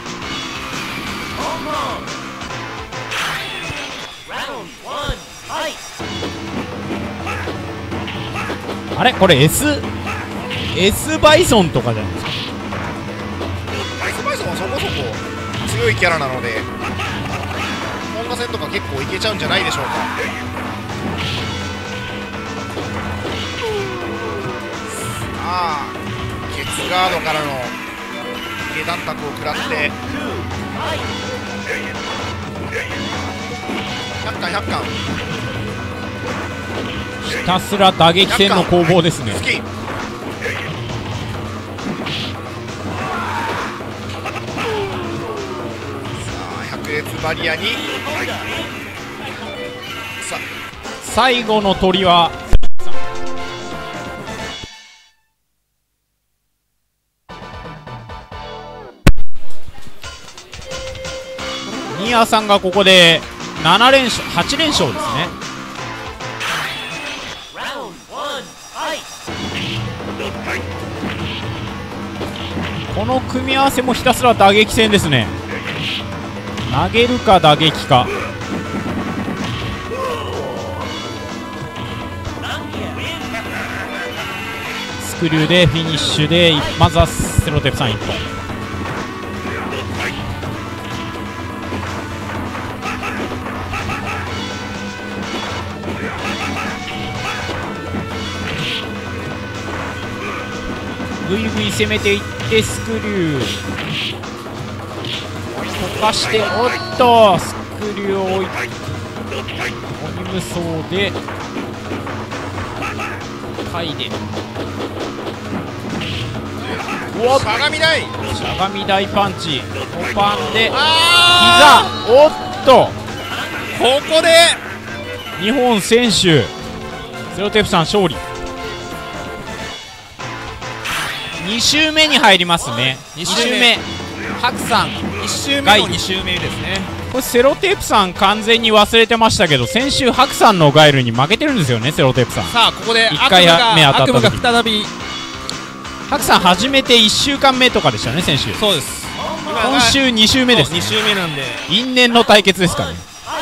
あれこれ S バイソンとかじゃないですか。 アイスバイソンはそこそこ強いキャラなので、本ンガ戦とか結構いけちゃうんじゃないでしょうか。さあケツガードからの下段卓を食らって100巻100巻ひたすら打撃戦の攻防ですね。 好き。百列バリアにさ最後の鳥はニアさんがここで7連勝8連勝ですね。この組み合わせもひたすら打撃戦ですね。投げるか打撃か。スクリューでフィニッシュでまずはセロテープさん1本。ぐいぐい攻めていってスクリュー溶かして、おっとスクリューを置いて鬼無双で回でおっしゃがみ台しゃがみ台パンチトパンであ膝、おっとここで日本選手セロテープさん勝利。2周目に入りますね。2周目白さん 1周目の2周目ですね。 これセロテープさん完全に忘れてましたけど、先週白さんのガイルに負けてるんですよね、セロテープさん。 さあここで 1回目当たった時悪夢が再び白さん初めて1週間目とかでしたね、先週。 そうです。 今週2週目です。 2周目なんで因縁の対決ですからね。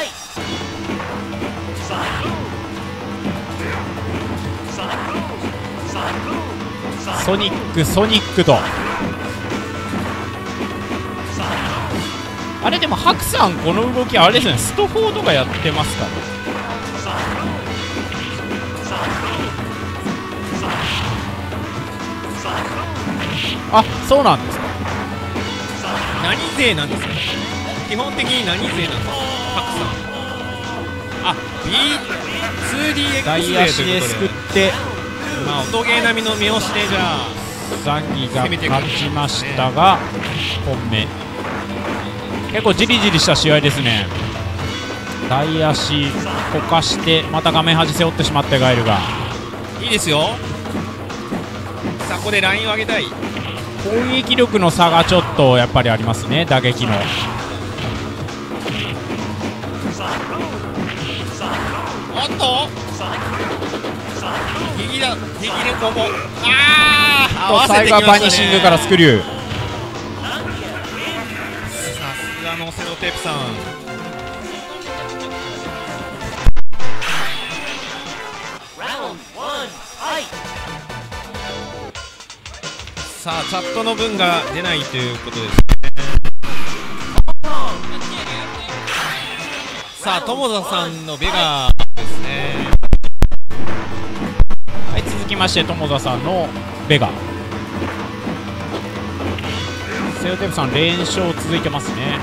ソニックソニックとあれでもハクさんこの動きあれですね、スト4とかやってますかね。あ、そうなんですか。 何勢なんですか。基本的に何勢なんですか。ハクさんあ B2DX 大足ですくって、 まあ音ゲー並みの目押しでじゃあザンギが勝ちましたが本命結構じりじりした試合ですね。大足溶かしてまた画面端背負ってしまってガイルがいいですよ。さあここでラインを上げたい。 攻撃力の差がちょっとやっぱりありますね、打撃の。 おっと右だ右でこぼああ合わせてきましたね。 最後はバニシングからスクリュー。 さすがのセロテープさん。さあチャットの分が出ないということですね。さあ友田さんのベガですね。 はい、続きまして友田さんのベガ。セロテープさん連勝続いてますね。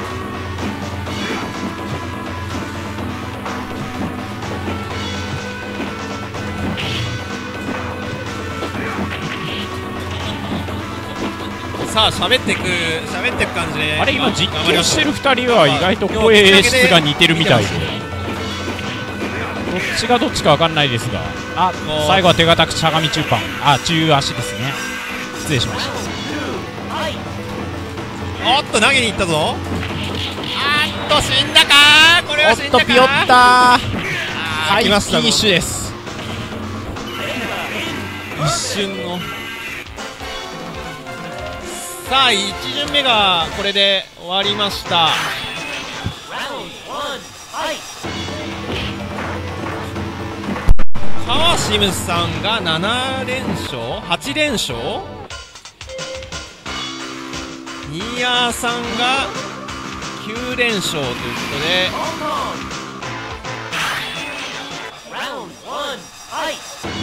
さあ喋っていく感じで。 あれ今実況してる2人は意外と声質が似てるみたいで、どっちがどっちか分かんないですが、あ、最後は手堅くしゃがみ中パン、あ、中足ですね。失礼しました。 おっと投げに行ったぞ。あっと死んだかー。これは死んだかー。 おっとピヨッター。はい、フ来ましたィニッシュです。 一瞬の。さあ1巡目がこれで終わりました。川島さんが7連勝8連勝、ニーヤーさんが 9連勝ということで、 Round 1, fight!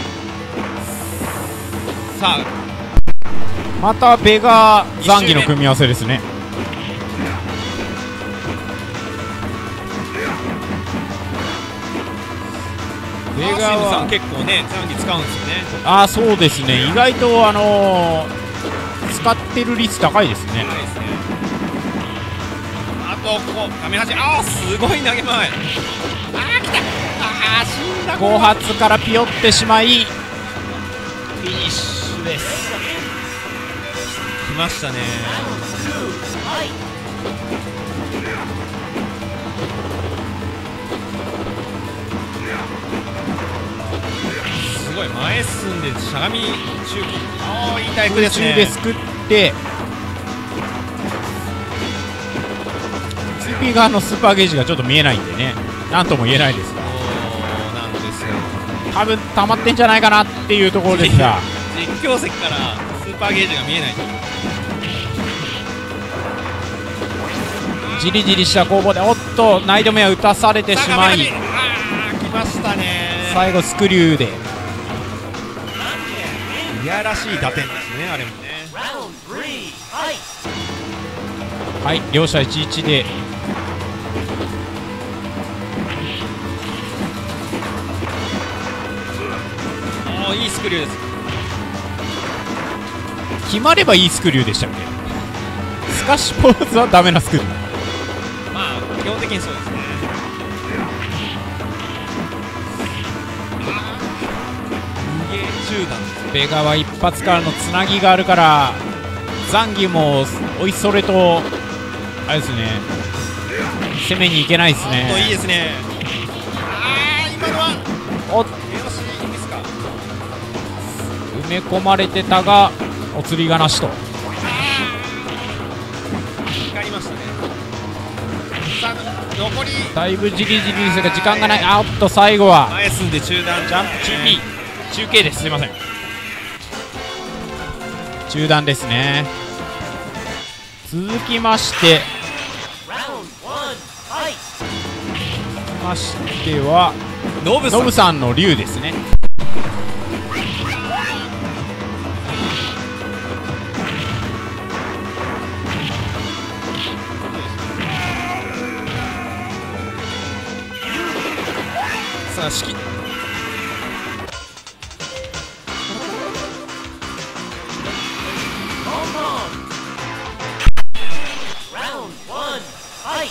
さあまたベガザンギの組み合わせですね。ベガベガさんは結構ねザンギ使うんですよね。 そうですね、意外と使ってる率高いですね。 ないですね。あとここカメハジ、すごい投げ前。来た。死んだ。 後発からピヨってしまいフィニッシュです。 来ましたね。 Fight! すごい前進んでしゃがみ中期、いいタイプですね。 空中ですくって2P 側のスーパーゲージがちょっと見えないんでね、なんとも言えないですが、 なんですよ。 多分溜まってんじゃないかなっていうところですが実況席からスーパーゲージが見えない。 じりじりした攻防でナイドメア打たされてしまい、 来ましたね。 最後スクリューでいやらしい打点ですね、あれもね。 Round 3, fight! はい両者1-1でいいスクリューです。 決まればいいスクリューでしたっけ。スカッシュポーズはダメなスクリュー。 基本的にそうですね。逃げ中断。 ベガは一発からのつなぎがあるからザンギもおいそれとあれですね、攻めに行けないですね。 いいですね。今のはお目押しですか。 埋め込まれてたがお釣りがなしと。 光りましたね。さあ残りだいぶじりじりですが時間がない。最後は前進んで中断。 ジャンプ中継中継です。すいません、中断ですね。続きまして Round 1, fight! はノブさん。 ノブさんの竜ですね。 さあ式。 Round 1, fight!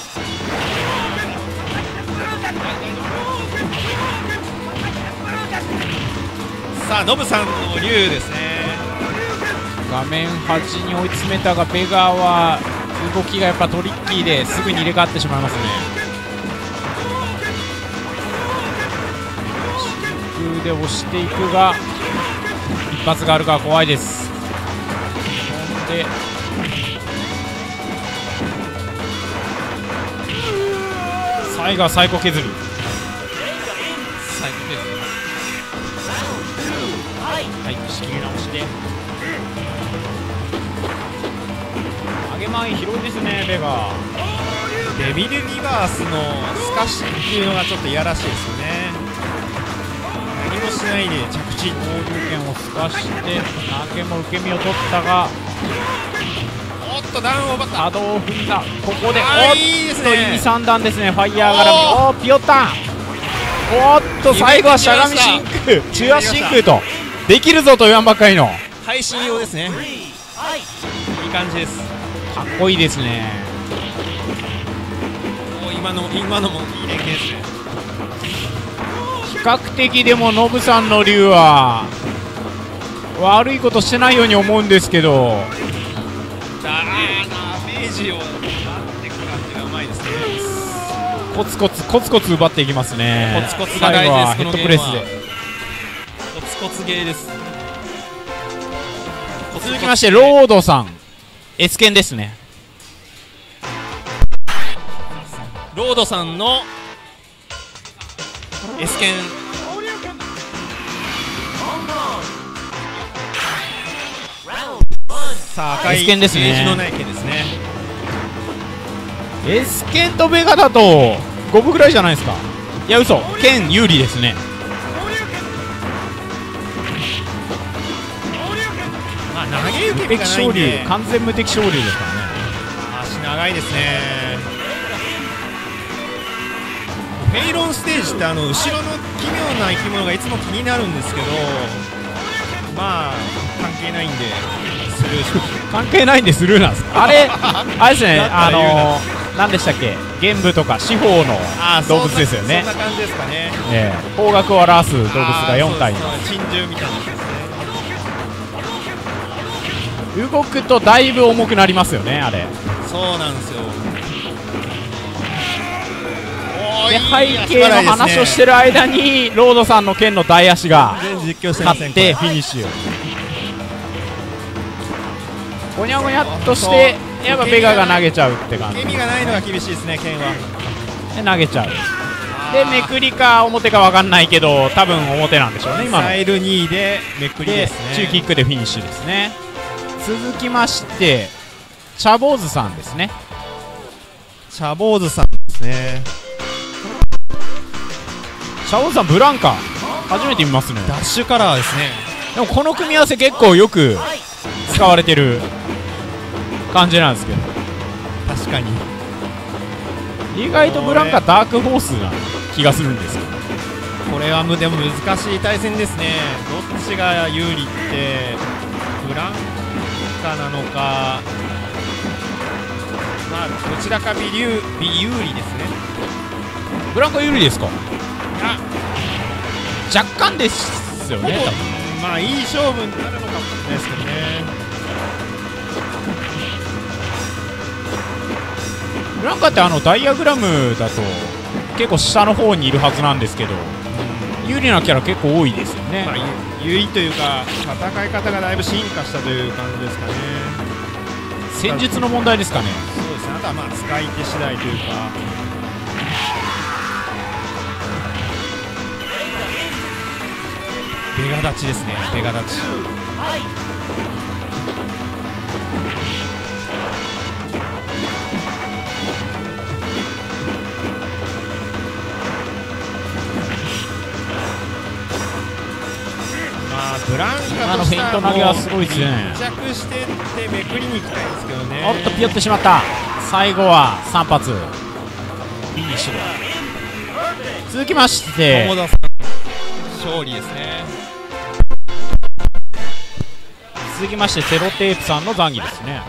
さあノブさんの竜ですね。 画面端に追い詰めたがベガは動きがやっぱトリッキーですぐに入れ替わってしまいますね。真空で押していくが一発があるから怖いです。ほんで最後はサイコ削り。 最高です。 はい仕切り直して上げ前広いですね。ベガデビルリバースのスカッシュっていうのがちょっといやらしいですよね。何もしないで着地。 合流権をすかして投げも受け身を取ったがおっとダウンを奪った。 波動を踏んだ。ここでいいですね。 いい3段ですね。ファイヤー絡みピヨタン。最後はしゃがみ真空中足真空とできるぞと言わんばっかりの配信用ですね。いい感じです。 かっこいいですね。 今のもいい連携ですね。 比較的でもノブさんの竜は悪いことしてないように思うんですけどダメージを奪っていく感じがうまいですね。 コツコツ奪っていきますね。 コツコツが大事です。 最後はヘッドプレスでコツコツゲーです。 続きましてロードさん S 剣ですね。 ロードさんの S 剣。さあ赤い S 剣ですねゲージのない剣ですね。 エスケンとベガだと五分ぐらいじゃないですか。いや嘘、ケン有利ですね。 まあ投げ受け無敵身がない昇竜、 んで完全無敵昇竜ですからね。 足長いですね。フェイロンステージって後ろの奇妙な生き物がいつも気になるんですけど、まあ関係ないんでスルーしましょう。 関係ないんでスルーなんですか。あれあれですね、 だったら言うな何でしたっけ、玄武とか四方の動物ですよね。 そんな感じですかね。 方角を表す動物が4体。 珍獣みたいなやつですね。 動くとだいぶ重くなりますよね、あれ。 そうなんですよ。 で背景の話をしてる間にロードさんの剣の大足が全然実況してません。 勝ってフィニッシュ。ごにゃごにゃっとしてやっぱベガが投げちゃうって感じ受け身がないのが厳しいですね、剣は。 で投げちゃう。でめくりか表か分かんないけど多分表なんでしょうね今の。 サイル2位でめくりでですね。 中キックでフィニッシュですね。続きまして茶坊主さんですね。 茶坊主さんですね。 茶坊主さんブランカ初めて見ますね。 ダッシュカラーですね。 でもこの組み合わせ結構よく使われてる感じなんですけど、 確かに意外とブランカダークホースな気がするんですけど、 これはでも難しい対戦ですね。どっちが有利って、ブランカなのか、まあどちらか微有利ですね。 ブランカ有利ですか。 あ、 若干ですよね。多分まあいい勝負になるのかもしれないですけどね。 ブランカってダイアグラムだと結構下の方にいるはずなんですけど、有利なキャラ結構多いですよね。 まあ、有利というか戦い方がだいぶ進化したという感じですかね。 戦術の問題ですかね。 そうですね。あとはまあ使い手次第というか。ベガ立ちですね。ベガ立ち。ブランカとフェイント投げはすごいですね。 密着してってめくりに行きたいんですけどね。 おっとピヨってしまった。最後は3発フィニッシュで。続きまして友田さん勝利ですね。 続きましてセロテープさんの残儀ですね。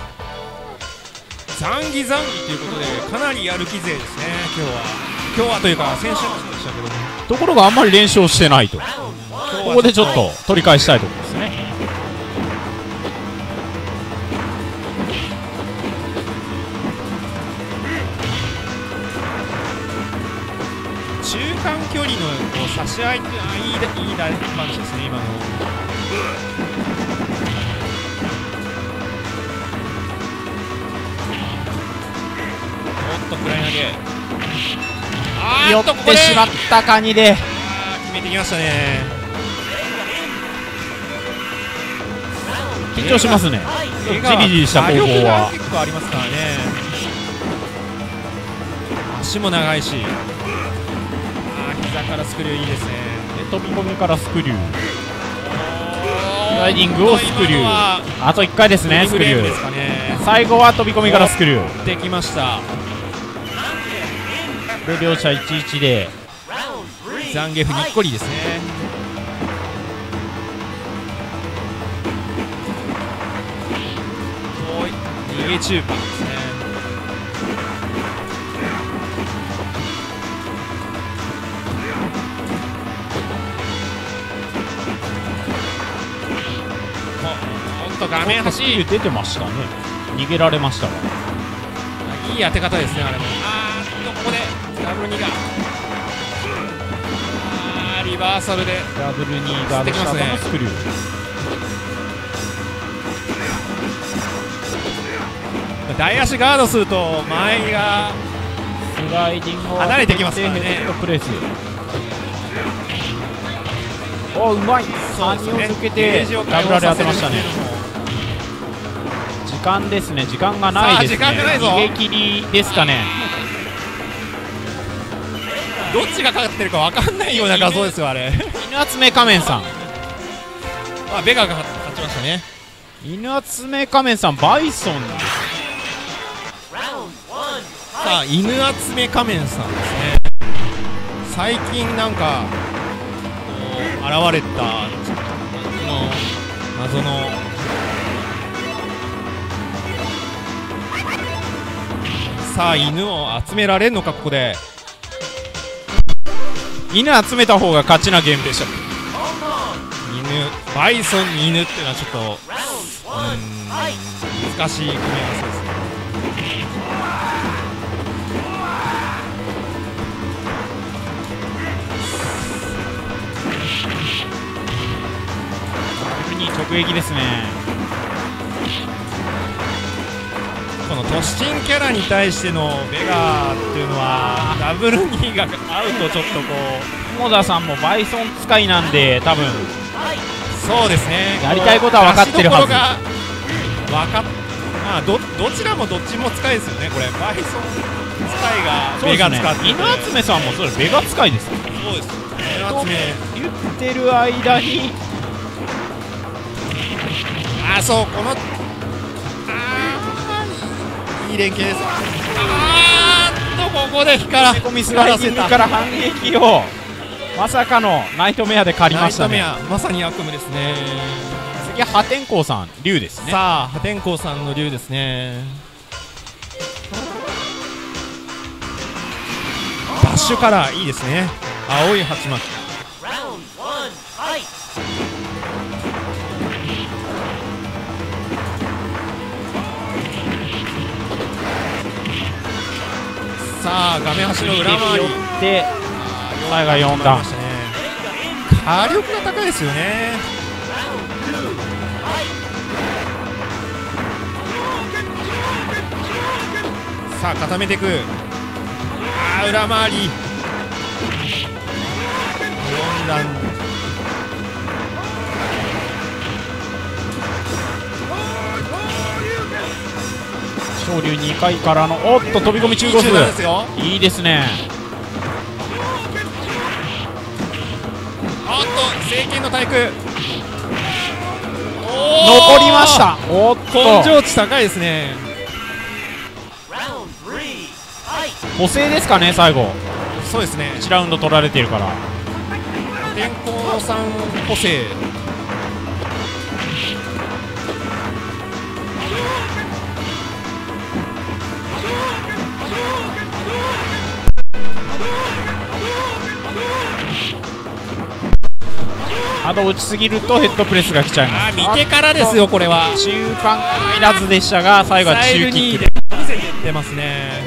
残儀ということでかなりやる気勢ですね。今日はというか先週もそうでしたけど、 ところがあんまり連勝してないと。ここでちょっと取り返したいところですね。 中間距離の差し合いっていい大パンチですね今の。おっとフライ投げ。 寄ってしまったカニで決めてきましたね。 緊張しますね。じりじりした方法は結構ありますからね。足も長いし、膝からスクリューいいですね。 で飛び込みからスクリュー、スライディングをスクリュー、あと1回ですね。スクリューですかね。 最後は飛び込みからスクリューできました。 で両者1-1でザンゲフにっこりですね。逃げチューパーですね。おっと画面端出てましたね。逃げられましたがいい当て方ですね。あれもここでダブル2がリバーサルでダブル2ガード下のスクリュー。 大足ガードすると前がスライディングを離れてきますからね。 ヘッドプレス。おうまい。3人を抜けてダブラで当てましたね。時間ですね、時間がないですね。 さあ時間がないぞ逃げ切りですかね。 どっちが勝ってるか分かんないような画像ですよあれ。 犬集め仮面さん、 ベガが勝ちましたね。 犬集め仮面さん、バイソン。 Round 1. さあ犬集め仮面さんですね。最近なんかこう現れたこの謎のさあ犬を集められるのか。ここで犬集めた方が勝ちなゲームでした。 犬バイソンに犬っていうのはちょっと Round 1. Fight. 難しい組み合わせですね。 に直撃ですね。 この突進キャラに対してのベガっていうのはダブル2が合うとちょっとこう友田さんもバイソン使いなんで、多分そうですねやりたいことは分かってるはず。 出しどころが分かっまあどちらもどっちも使いですよね。これバイソン使いがベガ使ってて、 犬集めさんもそれベガ使いです。 そうです犬集め言ってる間にそうこのいい連携です。ここで光ミスライディングから反撃をまさかのナイトメアで借りましたね。 ナイトメアまさに悪夢ですね。 次破天荒さん竜ですね。 さあ破天荒さんの竜ですね。ダッシュカラーいいですね。青い鉢巻き。 Round 1. Fight. さあ画面端の裏回り寄って最後4段。 火力が高いですよね。さあ固めていく。裏回り4段。 昇竜2回からのおっと飛び込み中国中段ですよ。 いいですね。 聖剣の対空残りました。おっと根性値高いですね。 Round 3. Fight. 補正ですかね。最後そうですね。 1ラウンド取られているから天候さん補正。 あと打ちすぎるとヘッドプレスが来ちゃいます。 見てからですよこれは。 中間いらずでしたが最後は中キックで見せていってますね。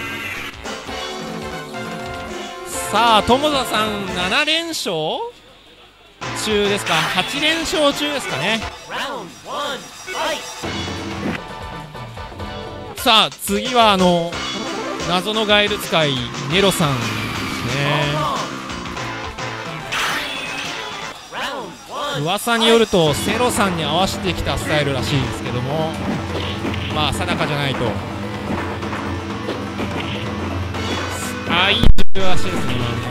さあ友田さん7連勝中ですか。8連勝中ですかね。 Round 1. Fight. さあ次は謎のガエル使いネロさんですね。噂によるとセロさんに合わせてきたスタイルらしいですけども、まあ定かじゃないと。いい中足ですね今ね。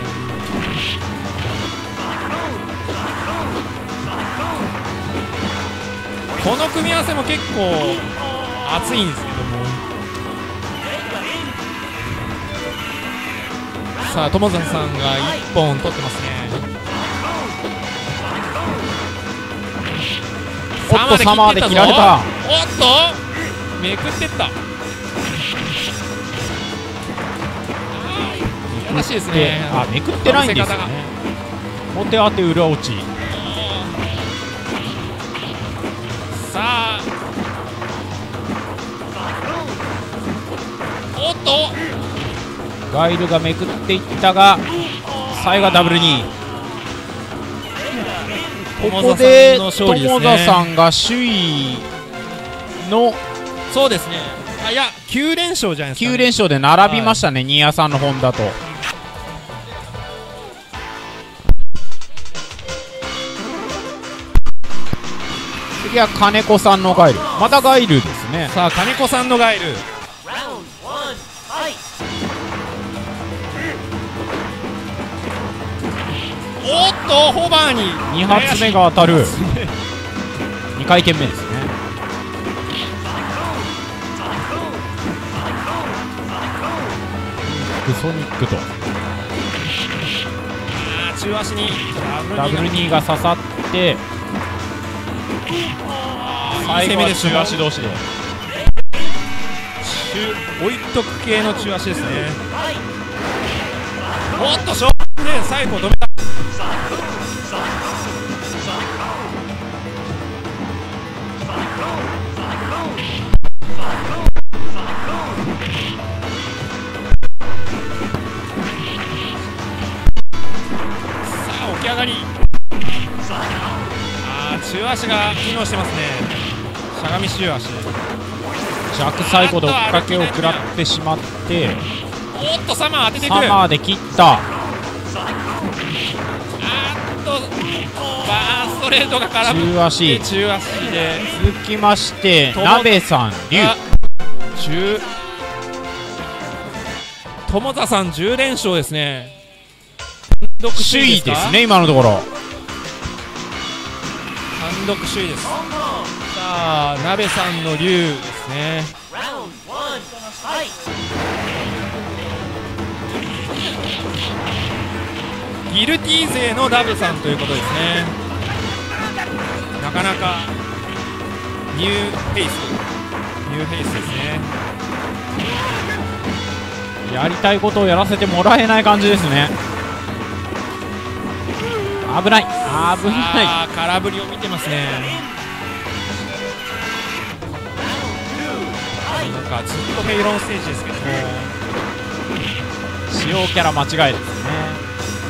この組み合わせも結構熱いんですけども。さあ友澤さんが1本取ってますね。 おっとサマーで切られた。 おっとめくってった。らしいですね。 めくってないんですよね。お手当て裏落ち。 さあおっとガイルがめくっていったが最後はダブル2。ここで友田さんが首位のそうですね。いや9連勝じゃないですか、ね、 9連勝で並びましたね、新谷さんの本だと。 次は金子さんのガイル、またガイルですね。 さあ金子さんのガイル、 Round 1, fight! おっとホバーに 2発目が当たる。2回転目ですね。ソニックと中足にダブル2が刺さって、最後は中足同士で置いとく系の中足ですね。おっと勝負で最後止めた。さあ起き上がり、中足が機能してますね。しゃがみ中足、 ジャックサイコで追っかけを食らってしまって、 おっとサマー当ててくる。 サマーで切った。 バーンストレートが絡む。 中足中足で続きまして鍋さん龍、 友田さん10連勝ですね。 首位ですね今のところ。 単独首位です。さあ鍋さんの龍ですね。 Round 1, fight! ギルティ勢のダブさんということですね。なかなかニューフェイスですね。 やりたいことをやらせてもらえない感じですね。危ない危ない。 空振りを見てますね。なんかずっとフェイロンステージですけども、 使用キャラ間違いですね。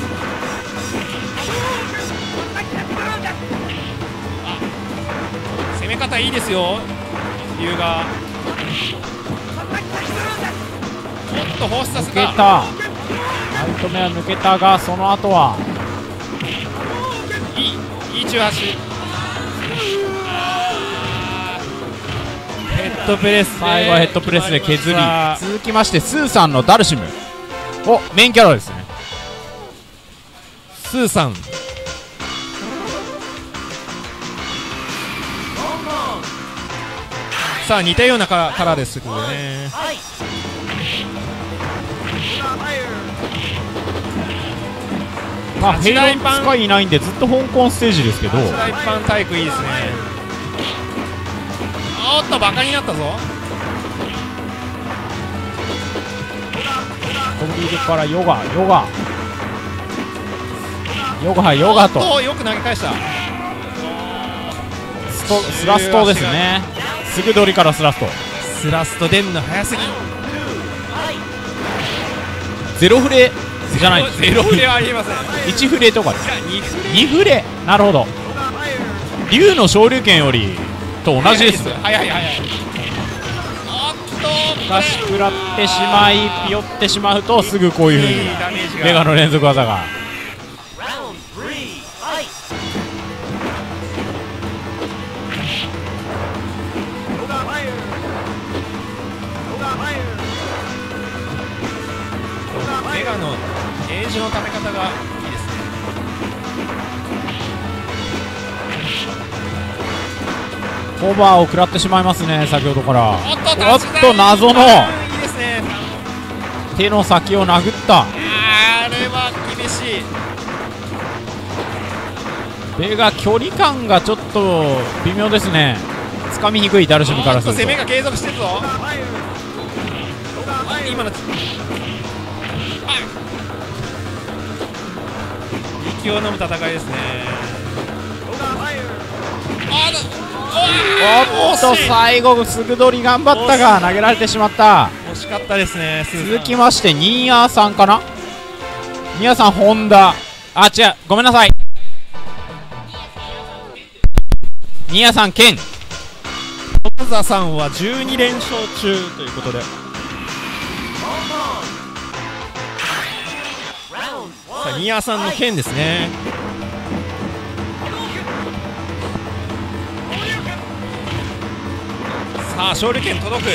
攻め方いいですよ龍が。おっとフォースタスが抜けた。アイト目は抜けたが、その後はいい中足。ヘッドプレスで最後はヘッドプレスで削り、 さあ続きましてスーさんのダルシム、おメインキャラですね。 スーさん、さあ似たようなカラーですけどね。 まあヘイロン使いいないんでずっと香港ステージですけど、 フライパン体育いいですね。おっとバカになったぞ。 コンビールからヨガとおっとよく投げ返した。 スラストですね。すぐ取りからスラスト。 スラスト出んの早すぎ。 ゼロフレじゃないですゼロフレはありえません。 1フレとかです。 2フレ 2フレ、なるほど。竜の昇竜拳よりと同じですね。 早い。おっと昔食らってしまいピヨってしまうとすぐこういうふうにいいダメージがベガの連続技が。 Round 3, fight! ベガのゲージの溜め方がいいですね。 ホバーを食らってしまいますね先ほどから。 おっと謎のいいですね。 手の先を殴った。 あれは厳しい。 ベガ距離感がちょっと微妙ですね。掴みにくいダルシムからすると。 攻めが継続してるぞ。今の息を飲む戦いですね。 おっと最後すぐ取り頑張ったが投げられてしまった。 惜しかったですね。 続きましてニーヤーさんかな。ニーヤーさんホンダ、あ違うごめんなさい、ニーヤーさんケン。 友田さんは12連勝中ということで、さあニーヤーさんの剣ですね。 ああ勝利権届く。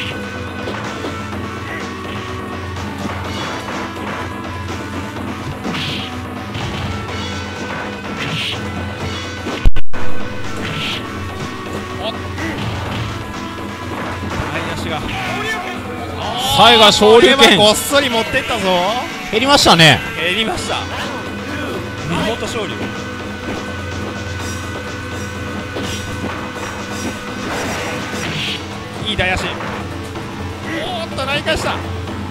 最後は昇竜拳ごっそり持ってったぞ。 減りましたね。 減りました。見事勝利。いい台足。おーっと内返した。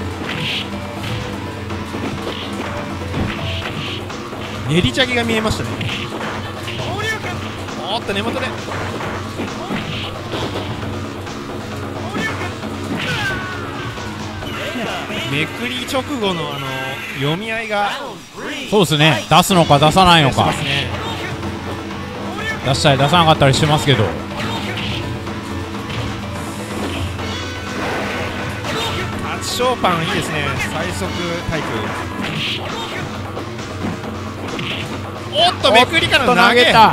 練りチャギが見えましたね。おーっと根元でめくり直後の読み合いがそうですね。出すのか出さないのか、 ますね。 出したり出さなかったりしてますけど、 初勝パンいいですね。最速タイプ。おっとめくりからの投げた。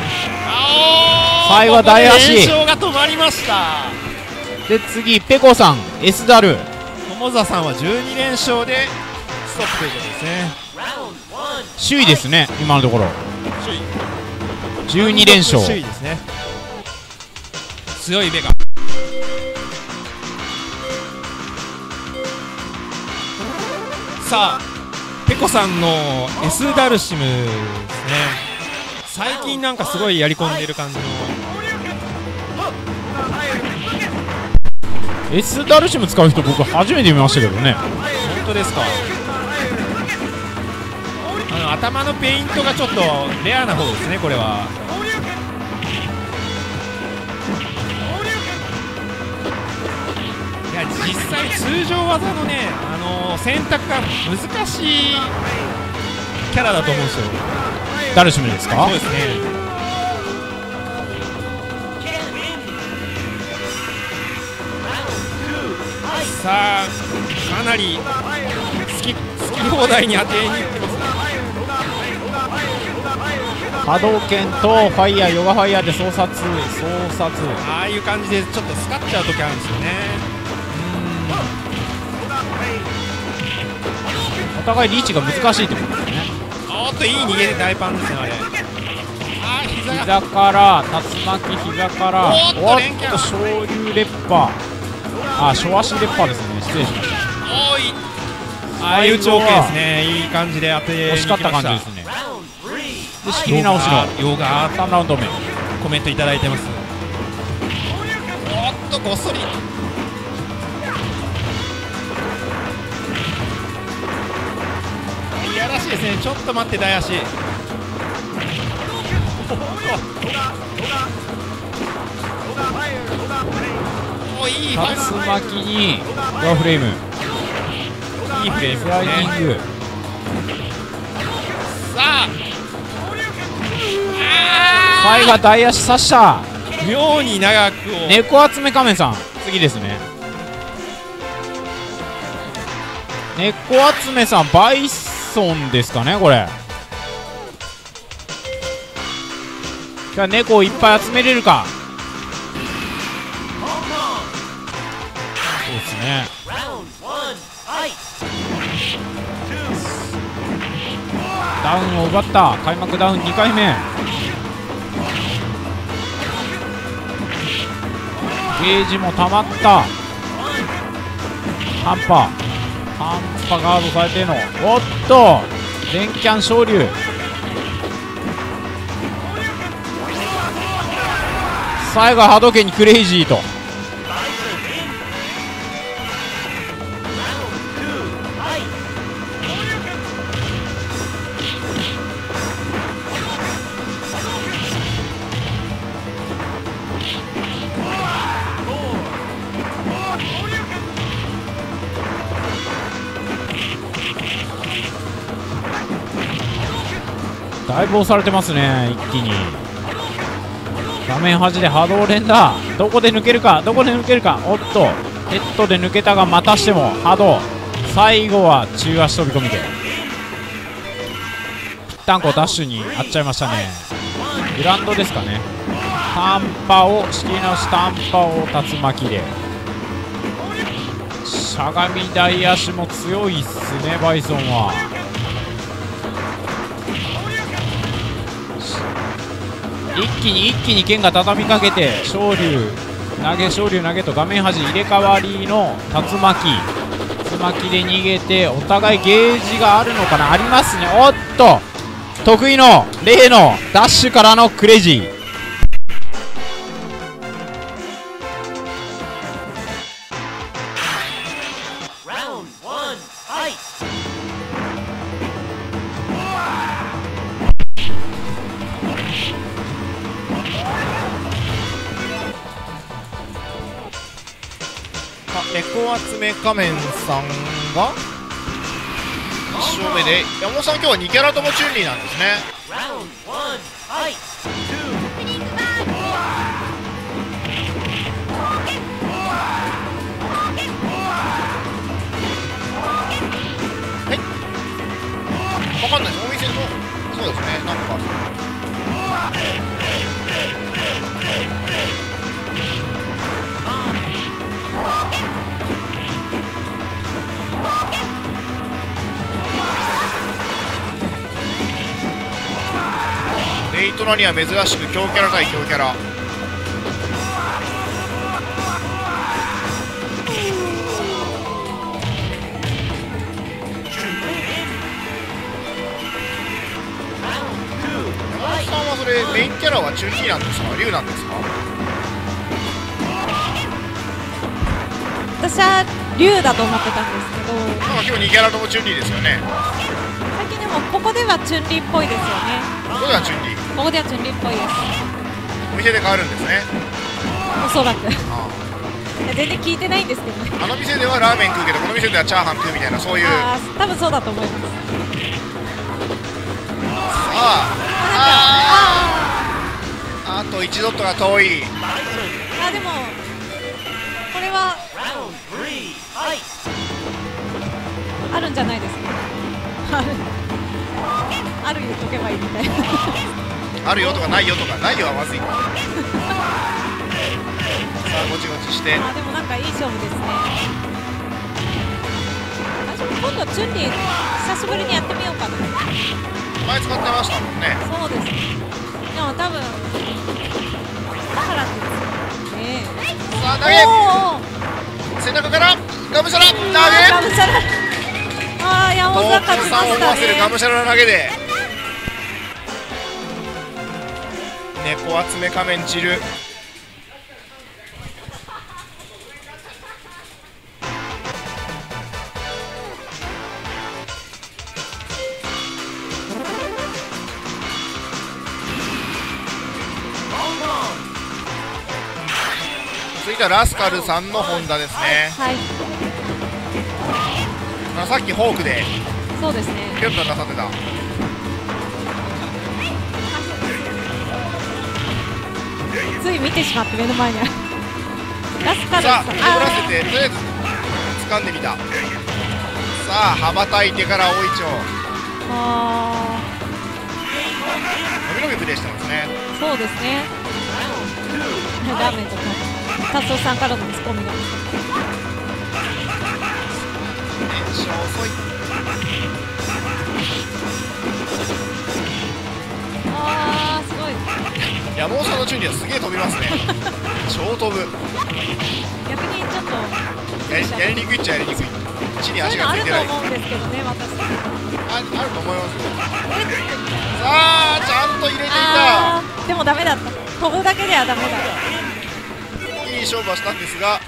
最後は大足。 連勝が止まりました。 で次ペコさん S ダル。 友座さんは12連勝でストップということですね。 首位ですね今のところ。12連勝。 首位ですね。強いベガ。さあペコさんの S ダルシムですね。最近なんかすごいやり込んでいる感じの。 S ダルシム使う人僕初めて見ましたけどね。 本当ですか。頭のペイントがちょっとレアな方ですねこれは。いや実際通常技のね選択が難しいキャラだと思うんですよ。 ダルシムですか。 そうですね。さあかなり好き放題に当てにいってますね。 波動拳とファイヤーヨガファイヤーで操作ああいう感じでちょっとスカっちゃう時あるんですよね。 お互いリーチが難しいってことですね。 おっといい逃げで大パンですねあれ。あー膝が膝から竜巻膝からおっと連キャン昇竜烈波。あ、初足烈波ですね。失礼しました。 おいああいう長径ですね。いい感じで当てに惜しかった感じですね。で仕切り直しのヨガ 3ラウンド目。 コメントいただいてます。おっとごっそり。いやらしいですね。ちょっと待って大足。おいいファ竜巻にドアフレーム、 いいフレームスライディング。 さあ最後は大足刺した。 妙に長くを猫集め仮面さん次ですね。猫集めさんバイソンですかねこれ。じゃあ猫をいっぱい集めれるか。そうですね。ダウンを奪った。開幕ダウン2回目。ゲージも溜まった。半端ガードされての。おっと連キャン昇竜。最後は波動拳にクレイジーと。だいぶ押されてますね一気に。画面端で波動連打。どこで抜けるか。おっとヘッドで抜けたがまたしても波動。最後は中足飛び込みでぴったんこダッシュにあっちゃいましたね。グランドですかね。 短波を仕切り直し、短波を竜巻で。しゃがみ大足も強いっすね、バイソンは。一気に剣が畳みかけて、昇龍投げと画面端入れ替わりの竜巻で逃げて、お互いゲージがあるのかな、ありますね。おっと得意の例のダッシュからのクレイジー。 猫集め仮面さんが1勝目で、山本さん今日は2キャラともチュンリーなんですね。はい、分かんないです。お店のそうですね、なんかデイトナには珍しく強キャラ対強キャラ。山本さんはそれメインキャラはチュンリーなんですか、リュウなんですか。 私は竜だと思ってたんですけど、 なんか今日2キャラともチュンリーですよね。 最近でもここではチュンリーっぽいですよね。 ここではチュンリー、 ここではチュンリーっぽいです。 お店で変わるんですね。 おそらく。いあや全然聞いてないんですけどね。 あの店ではラーメン食うけど、この店ではチャーハン食うみたいな、そういう。 ああ、多分そうだと思います。 あと1ドットが遠い。 あ、でもこれはあるんじゃないですか。ある言っとけばいいみたいな。 あるよとかないよとか、ないよはまずい。さあごちごちして。 あ、でもなんかいい勝負ですね。今度チュンリー久しぶりにやってみようかな。 前使ってましたもんね。 そうですね。でも多分だからってね。 さあ投げ、背中からガムシャラ投げ、 ガムシャラ。ああ、山本さん勝ちまさんを思したわせるガムね。 シャラ投げで猫集め仮面散る。続いてはラスカルさんのホンダですね。 はい、 さっきフォークでそうですね。 ピョンピョンなさってた。 つい見てしまって目の前にある。ラスカルさん、 さあ絞らせてとりあえず掴んでみた。さあ羽ばたいてから大いちょうあ伸び伸びプレーしてますね。 ー、そうですね。ラーメンとか達夫さんからのツッコミが。 連勝遅い。 あー、すごい。 山本さんのチュンリーはすげえ飛びますね。超飛ぶ。 逆にちょっとやりにくいっちゃやりにくい。地に足そういうのあるがついてない。 と思うんですけどね、私。 あると思いますよ。さあちゃんと入れていあー、でもダメだった。飛ぶだけではダメだ。 た。いい勝負はしたんですが、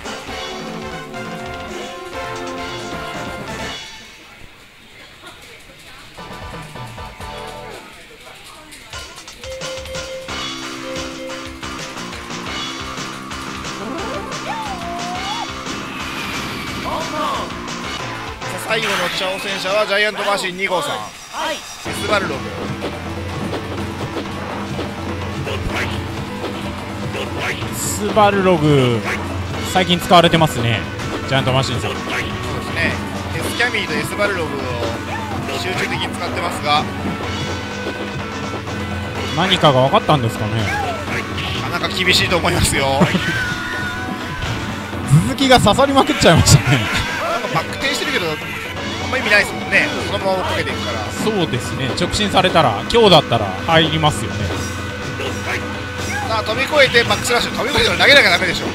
最後の挑戦者はジャイアントマシン2号さん、エスバルログ。 スバルログ最近使われてますね、ジャイアントマシンさん。 そうですね、エスキャミーとエスバルログを集中的に使ってますが、 何かが分かったんですかね。 なんか厳しいと思いますよ。 続きが刺さりまくっちゃいましたね。 なんかバック転してるけどあんま意味ないですもんね。そのまま追っかけていくから。 そうですね、直進されたら今日だったら入りますよね。 さあ飛び越えてバックスラッシュ、飛び越えたら投げなきゃダメでしょ。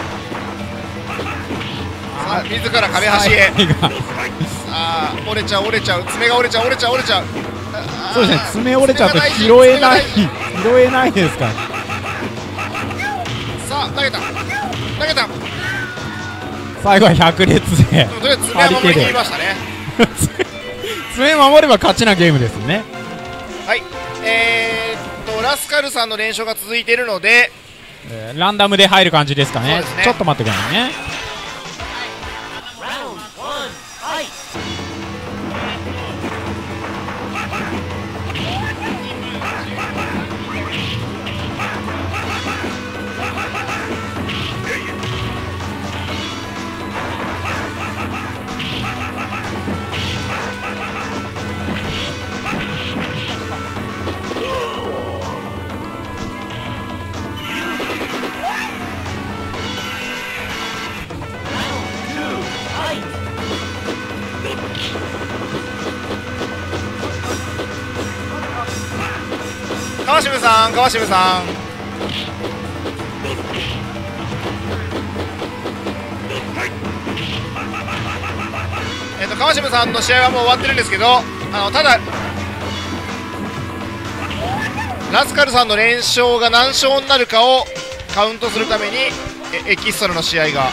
さあ自ら壁端へ。さあ折れちゃう折れちゃう、爪が折れちゃう折れちゃう折れちゃう。 そうですね、爪折れちゃうと拾えない拾えないですから。 さあ投げた投げた。 最後は百列でとりあえず爪は守り切りましたね。 爪守れば勝ちなゲームですね。 はい、ラスカルさんの連勝が続いているので、 ランダムで入る感じですかね。 そうですねちょっと待ってくださいね。 川島さん川島さん、川島さんの試合はもう終わってるんですけど、ただラスカルさんの連勝が何勝になるかをカウントするためにエキストラの試合が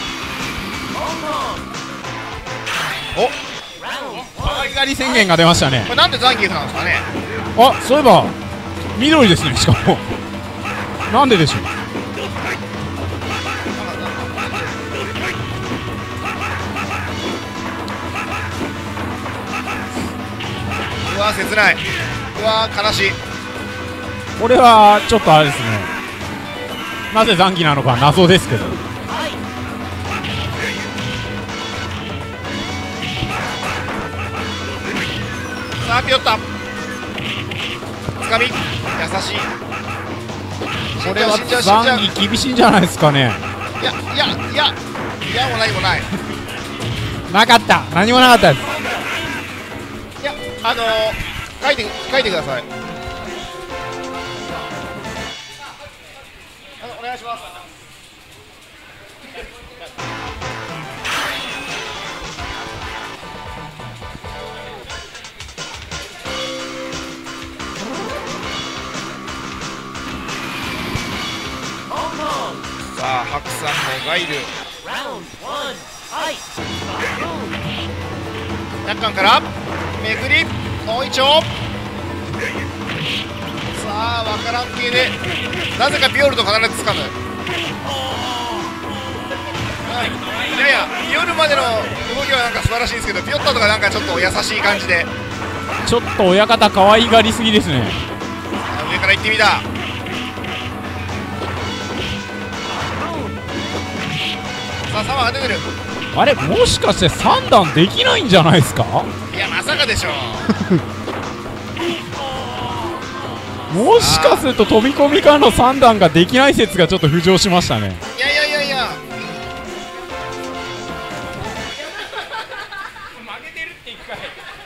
可愛がり宣言が出ましたね。 これなんでザンギエフなんですかね。 あ、そういえば緑ですね。しかもなんででしょう。 うわ切ない、うわ悲しい。 これはちょっとあれですね、なぜ残機なのか謎ですけど。 さあピヨッタつかみ優しい。 これは残機厳しいんじゃないですかね。 いやも何もない。 なかった、何もなかったです。 いや書いてください。お願いします。さあ白さんもガイル中間からめくりもう一丁。さあわからん系でなぜかビオルと必ず掴む。いやいやビオルまでの動きはなんか素晴らしいんですけど、ピヨッタとかなんかちょっと優しい感じで、 ちょっと親方可愛がりすぎですね。 上から行ってみた。さあサマが出てる。 あれ、もしかして3段できないんじゃないですか。 いやまさかでしょう。 もしかすると飛び込みからの3段ができない説がちょっと浮上しましたね。 いや負けてるって一回。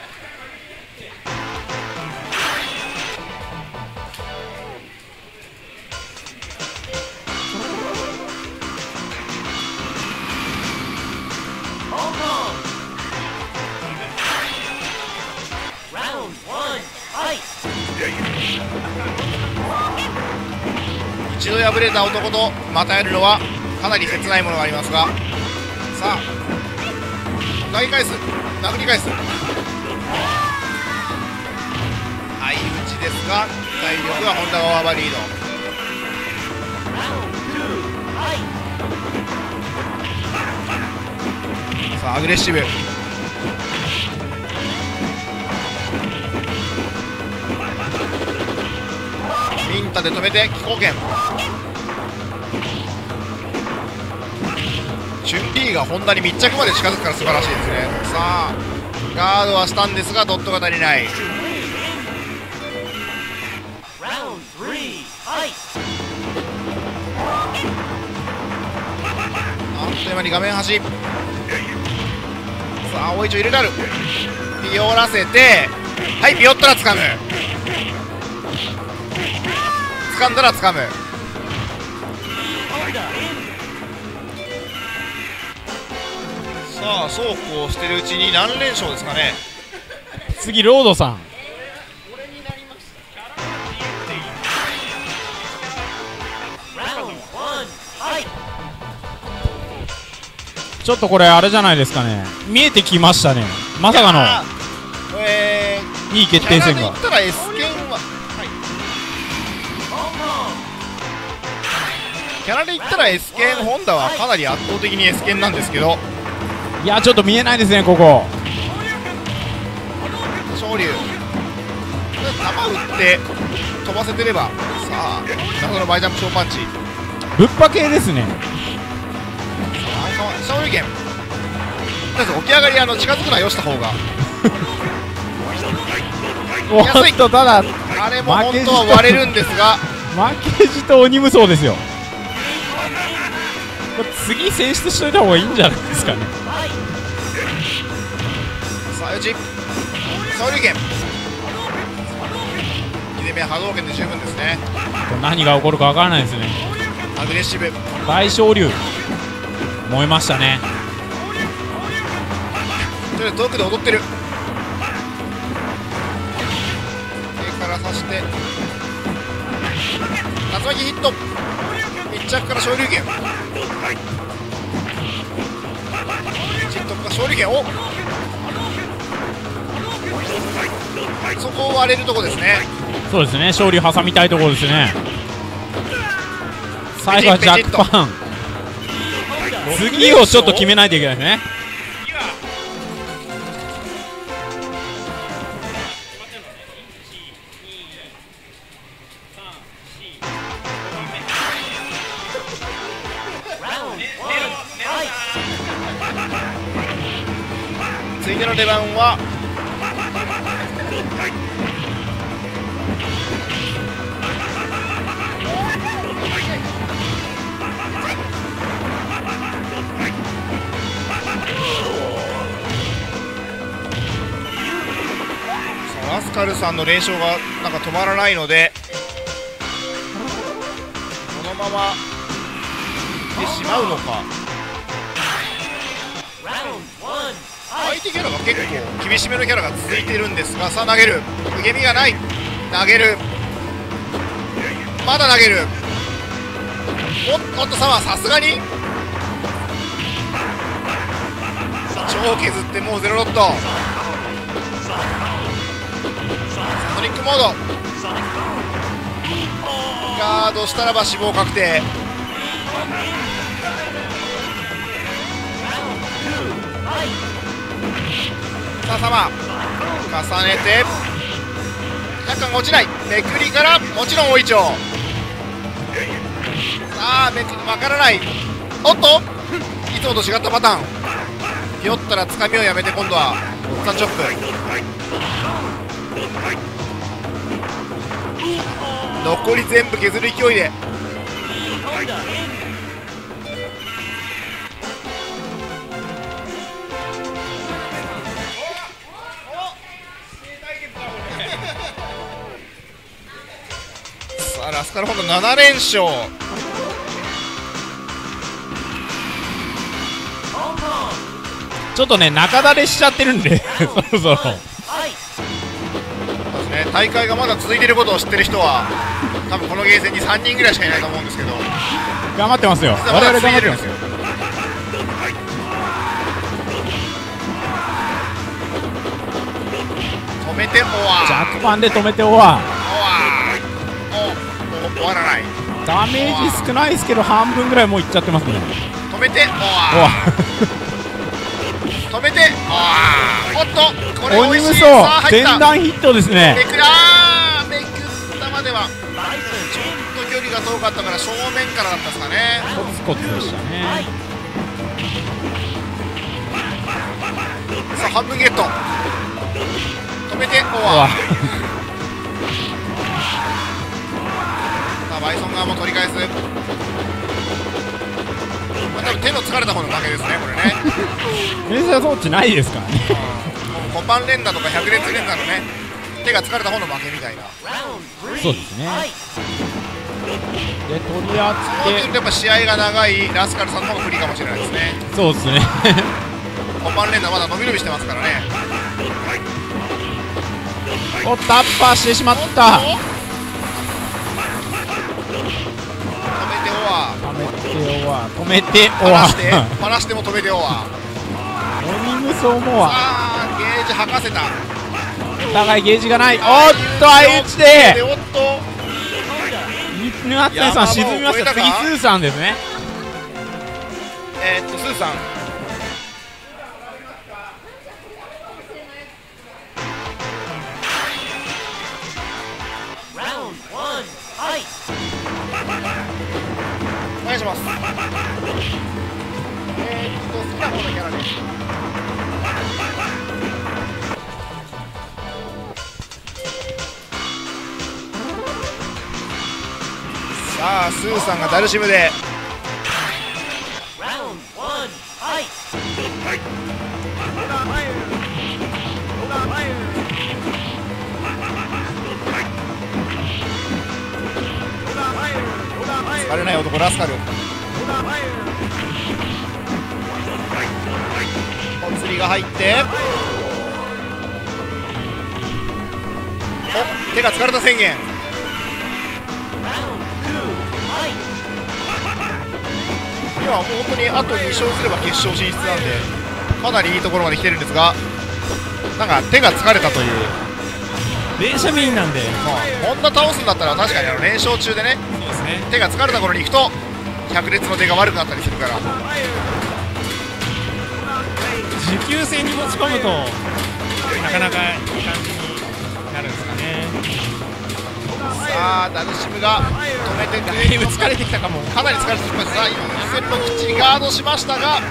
一度敗れた男とまたやるのはかなり切ないものがありますが、さあ投げ返す殴り返す相打ちですが体力は本田が大幅リード。さあアグレッシブミンタで止めて気候圏。チュンリーが本田に密着まで近づくから素晴らしいですね。さあガードはしたんですがドットが足りない。 という間に画面端。さあ青いちょ入れてある。ビオらせて、はい、ビオったら掴む。掴んだら掴む。さあそうこうしてるうちに何連勝ですかね。 次ロードさん。ちょっとこれあれじゃないですかね、見えてきましたね、まさかの2位決定戦が。 キャラで言ったら S 剣は、キャラで言ったら S 剣ホンダはかなり圧倒的に S 剣なんですけど、 いやちょっと見えないですねここ。 昇竜球打って飛ばせてれば、さあ謎のバイジャンプ小パンチ、 ぶっぱ系ですね。 昇竜拳、とりあえず起き上がり近づくのはよした方がおっとただあれも本当は割れるんですが、 負けじと鬼無双ですよ。これ次選出しといた方がいいんじゃないですかね。 さあよち昇竜拳、2手目波動拳で十分ですね。 何が起こるかわからないですね。 アグレッシブ大昇竜燃えましたね。 とりあえず遠くで踊ってる。手から刺して竜巻ヒット、密着から昇竜拳、チットから昇竜拳、おそこを割れるとこですね。 そうですね、勝利挟みたいところですね。最後はジャックパン、次をちょっと決めないといけないですね。 ついでの出番はラスカルさんの連勝がなんか止まらないので、このままいってしまうのか。相手キャラが結構厳しめのキャラが続いているんですが、さあ投げる、受け身がない、投げる、まだ投げる、おっとさすがに超削ってもうゼロロット、ソニックモード、ガードしたらば死亡確定。さあサマー重ねて若干落ちない、めくりからもちろん大いちょう、さあめく分からない、おっといつもと違ったパターン、ひょったらつかみをやめて今度はサンチョップ、残り全部削る勢いでさあラスカルホンダ7連勝、 ちょっとね中だれしちゃってるんでそろそろそうですね、大会がまだ続いていることを知ってる人は多分このゲーセンに3人ぐらいしかいないと思うんですけど、 頑張ってますよ、 実はまだ我々 続いてるんです頑張ってますよ。 よ。止めてオワジー、 ャックパンで止めてオワ終わらない、 ー、ダメージ少ないですけど半分ぐらいもういっちゃってますね。 止めてオオワワー、止めてオワー、おっとこれー、鬼無美味しい、さあ双前入った、 段ヒットですね。 めくらー、めくったまではちょっと距離が遠かったから正面からだったですかね。 コツコツでしたね。 さあ半分ゲット、止めてオオワワー、 ーさあバイソン側も取り返す、 多分手の疲れた方の負けですね、これね。 連射装置ないですからね。 コパン連打とか百列連打のね、手が疲れた方の負けみたいな。 そうですね。で取り合ってそう見るとやっぱ試合が長いラスカルさんの方が不利かもしれないですね。 そうですね。 コパン連打まだ伸び伸びしてますからね。 おタッパーしてしまった。 止めてオア止めてオア離して離しても止めてオア。 オニムソモア。 さあゲージ吐かせた。 お互いゲージがない。おっと相打ちでおっとヌアッテンさん沈みました。次スーさんですね。 スーさんお願いします。好きな方のキャラでさあスーさんがダルシムで疲れない男ラスカル。お釣りが入ってお手が疲れた宣言。今はもう本当にあと2勝すれば決勝進出なんでかなりいいところまで来てるんですが、なんか手が疲れたという。 連射メインなんで、 こんな倒すんだったら確かに連勝中でね、 そうですね。 手が疲れた頃に行くと百列の手が悪くなったりするから。 持久戦に持ち込むとなかなかいい感じになるんですかね。 さあダルシムが止めてだいぶ疲れてきたかも。 かなり疲れてきました。さあ4戦もきっちりガードしましたが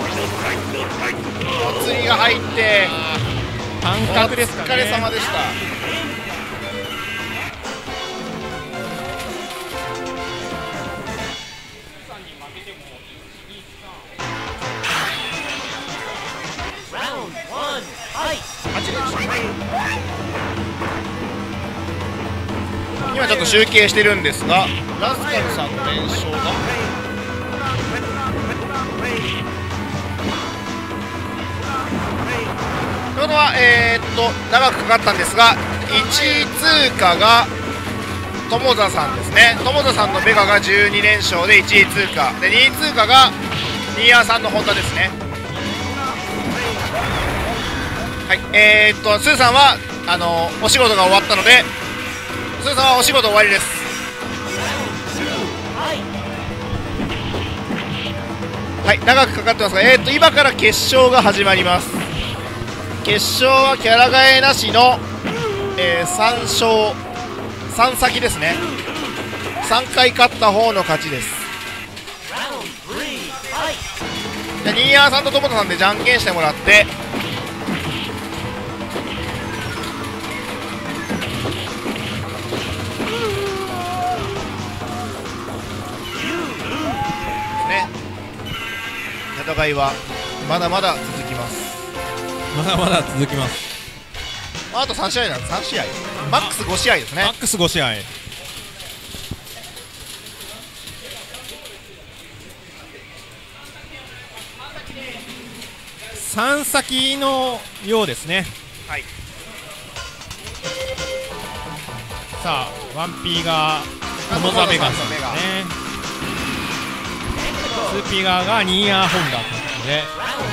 お釣りが入って感覚ですかね。 お疲れ様でした。今ちょっと集計してるんですが、ラスカルさんの連勝がというのは長くかかったんですが、1位通過が友田さんですね。友田さんのベガが12連勝で1位通過で、2位通過がニーヤーさんのホンダですね。はい、スーさんはお仕事が終わったので、スーさんはお仕事終わりです。はい、長くかかってますが、今から決勝が始まります。決勝はキャラ替えなしの、3勝3先ですね。3回勝った方の勝ちです。じゃあニーヤーさんと友田さんでじゃんけんしてもらって、戦いはまだまだ続きます。 まだまだ続きます。 あと3試合なんです。3試合マックス5試合ですね。 マックス5試合。3先のようですね。 はい。 さあ 1P が友田ベガさんですね。2P 側がニーヤーホンダということで、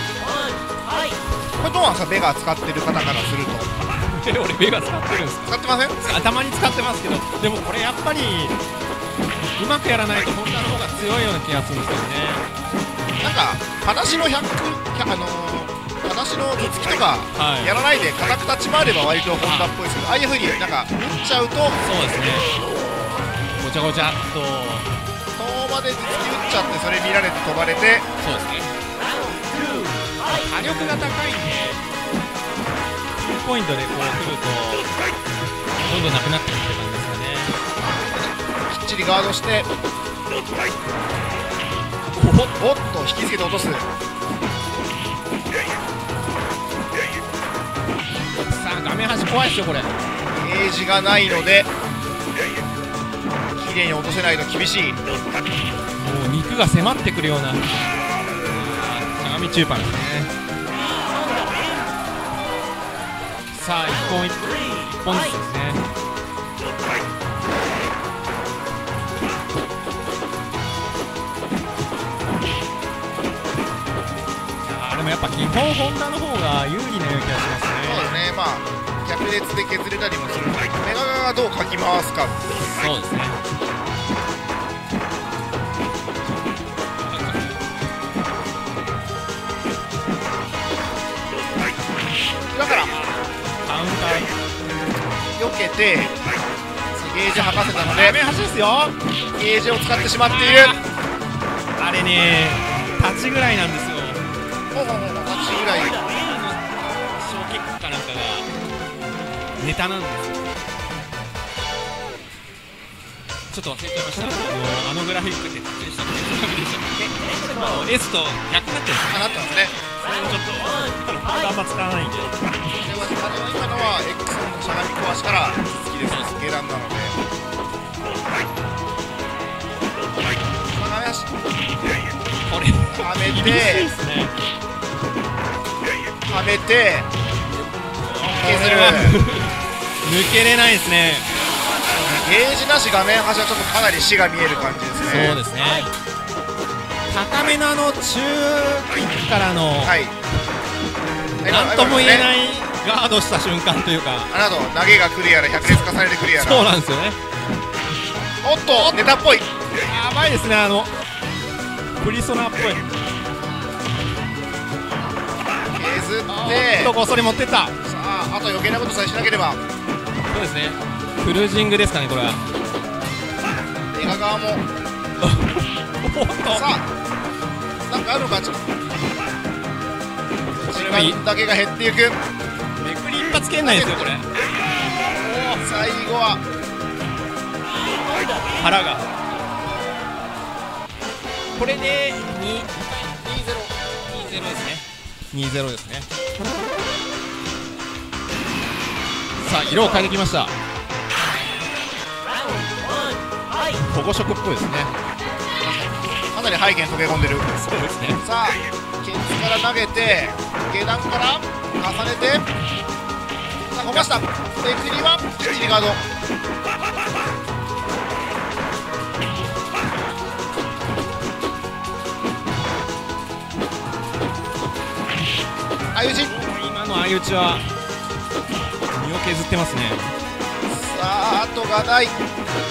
これどうなんですか、ベガ使ってる方からすると。 俺ベガ使ってるんですか。 使ってません？ たまに使ってますけど、でもこれやっぱりうまくやらないとホンダの方が強いような気がするんですよね。 なんか話の話の頭突きとかはいやらないで固く立ち回れば割とホンダっぽいですけど、ああいうふうになんか打っちゃうとそうですね。ごちゃごちゃっと。 遠場で頭突き打っちゃって、それ見られて飛ばれて、 そうですね。火力が高いんで、ピンポイントでこう来るとどんどんなくなっていくって感じですかね。 きっちりガードして、 おおっと引きつけて落とす。 さあ画面端怖いですよこれ。もゲージがないので綺麗に落とせないと厳しい。 う肉が迫ってくるような鏡中盤ですね。さあ一本ずつですね。でもやっぱ基本ホンダの方が有利なような気がしますそうですね。 ね。まあ逆列で削れたりもするのでメガガがどうかき回すか。 そうですね。 だからカウンター避けてゲージ吐かせたので画面端ですよ。 ゲージを使ってしまっている。 あれね立ちぐらいなんですよ。 ほうほうほう立ちぐらい。 小キックかなんかがネタなんですよ。ちょっと忘れちゃいました。あのグラフィックって撮影したのでS と逆になってるんですなってますね。 ちょっとあんま使わないんで。 今のは X のしゃがみ壊しから好きです。下段なのでこれはめて厳しいですね。 はめて削る。 抜けれないですね。 ゲージなし画面端はちょっとかなり死が見える感じですね。 そうですね。高めの中キックからのはいなんとも言えい。 ないガードした瞬間というか。 あなど投げが来るやら百列化されてくるやら。 そうなんですよね。 おっとネタっぽい。 やばいですね。プリソナっぽい。 削ってどこそれ持ってった。 さああと余計なことさえしなければそうですね。クルージングですかねこれは。 映画側もおっとさあなんかあるのか。時間だけが減っていく。 めくり一発圏内ですよこれ。 最後は腹がこれで2-0ですね。2-0ですね。さあ色を変えてきました。保護色っぽいですね。 かなり背景に溶け込んでる。 そうですね。 さあケツから投げて下段から重ねてさあこかした。めくりはきっちりガード。相打ち。 今の相打ちは身を削ってますね。 さあ後がない。も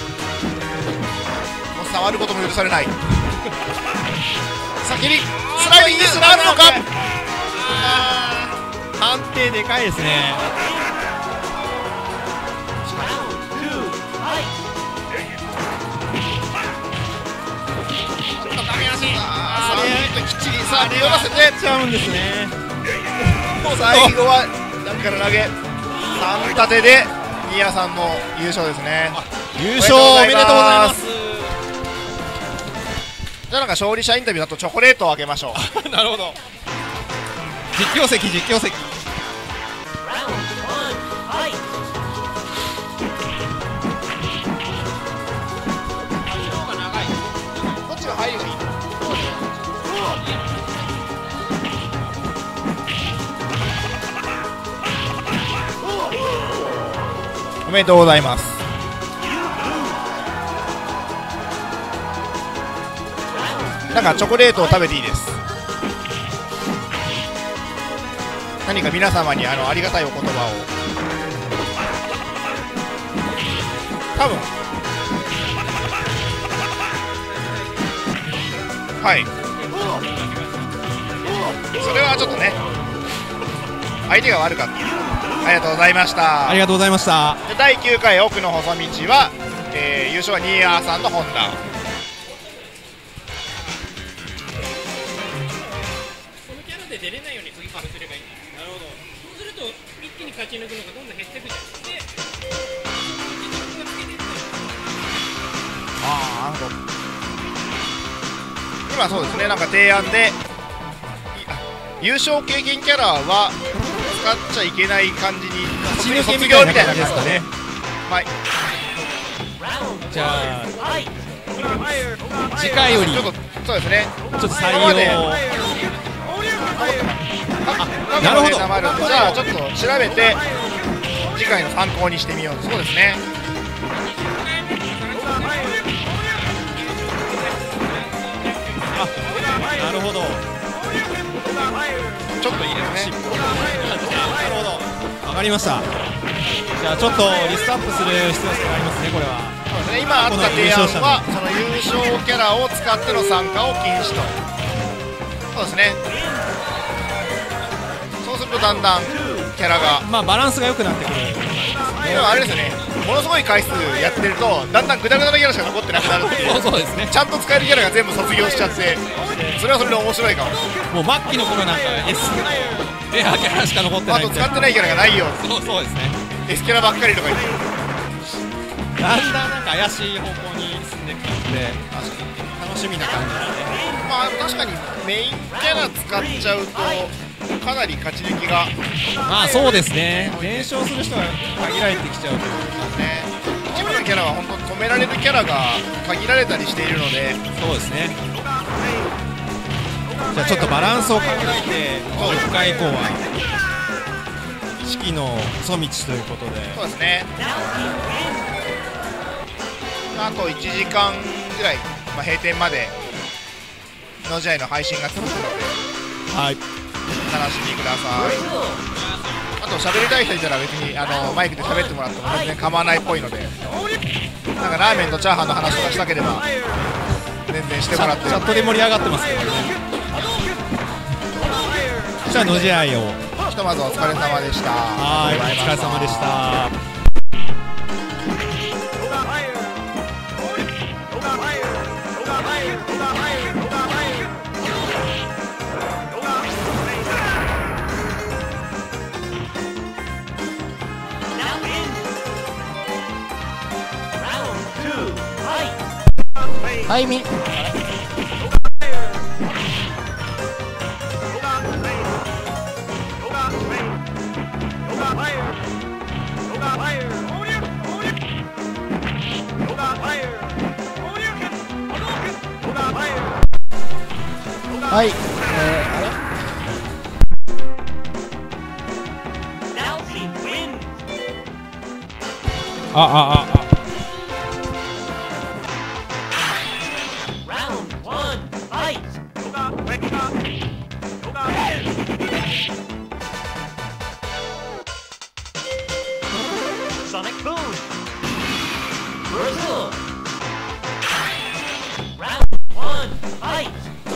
う触ることも許されない。先にスライディングスラあるのか。 判定でかいですね。 さあきっちりさあ手を出せてちゃうんですね。 最後は段から投げ3立てでニアさんの優勝ですね。 優勝おめでとうございます。 じゃあなんか勝利者インタビューだとチョコレートをあげましょう。 なるほど。実況席。 どっちが入るがいい。おめでとうございます。なんかチョコレートを食べていいです。何か皆様にありがたいお言葉を。多分はいそれはちょっとね相手が悪かった。ありがとうございました。 ありがとうございました。 で第9回奥の細道は、優勝はニーアーさんのホンダ。 そのキャラで出れないように次からすればいいんだ。なるほど。そうすると一気に勝ち抜くのがどんどん減っていくじゃん。でああ、今今そうですね、なんか提案で優勝経験キャラは使っちゃいけない感じに卒業みたいな感じですかね。はい、 じゃあ次回よりちょっとそうですね、 ちょっと採用なるほど。じゃあちょっと調べて次回の参考にしてみよう。そうですね。 なるほど。 ちょっといいですね。 なるほど。わかりました。じゃあちょっとリストアップする必要性がありますね、これは。 そうですね、今あった提案はその優勝キャラを使っての参加を禁止と。そうですね。そうするとだんだんキャラがまあバランスが良くなってくる。 でもあれですよね、ものすごい回数やってるとだんだんグダグダなキャラしか残ってなくなるっていう。 そうですね。 ちゃんと使えるキャラが全部卒業しちゃって、それはそれで面白いかも。 もう末期の頃なんか S のレアキャラしか残ってないあと使ってないキャラがないよ。 そうですね。 S キャラばっかりとか言って、 だんだんなんか怪しい方向に進んできて楽しみな感じですね。 まあ確かにメインキャラ使っちゃうとかなり勝ち抜きがまあそうですね。連勝する人が限られてきちゃうというね、一部のキャラは本当止められるキャラが限られたりしているので、 そうですね。じゃあちょっとバランスを考えて10回以降は四季の細道ということで。 そうですね。あと1時間ぐらい、まあ、閉店までの試合の配信が続くので、 はい、 楽しみください。あと喋りたい人いたら別にマイクで喋ってもらっても全然構わないっぽいので、なんかラーメンとチャーハンの話とかしたければ全然してもらって。 チャットで盛り上がってますけどね。じゃあの試合をひとまずお疲れ様でした。 はい、お疲れ様でした。 はいみはい、 あれ Sonic Boom. Brazil. Round 1, fight.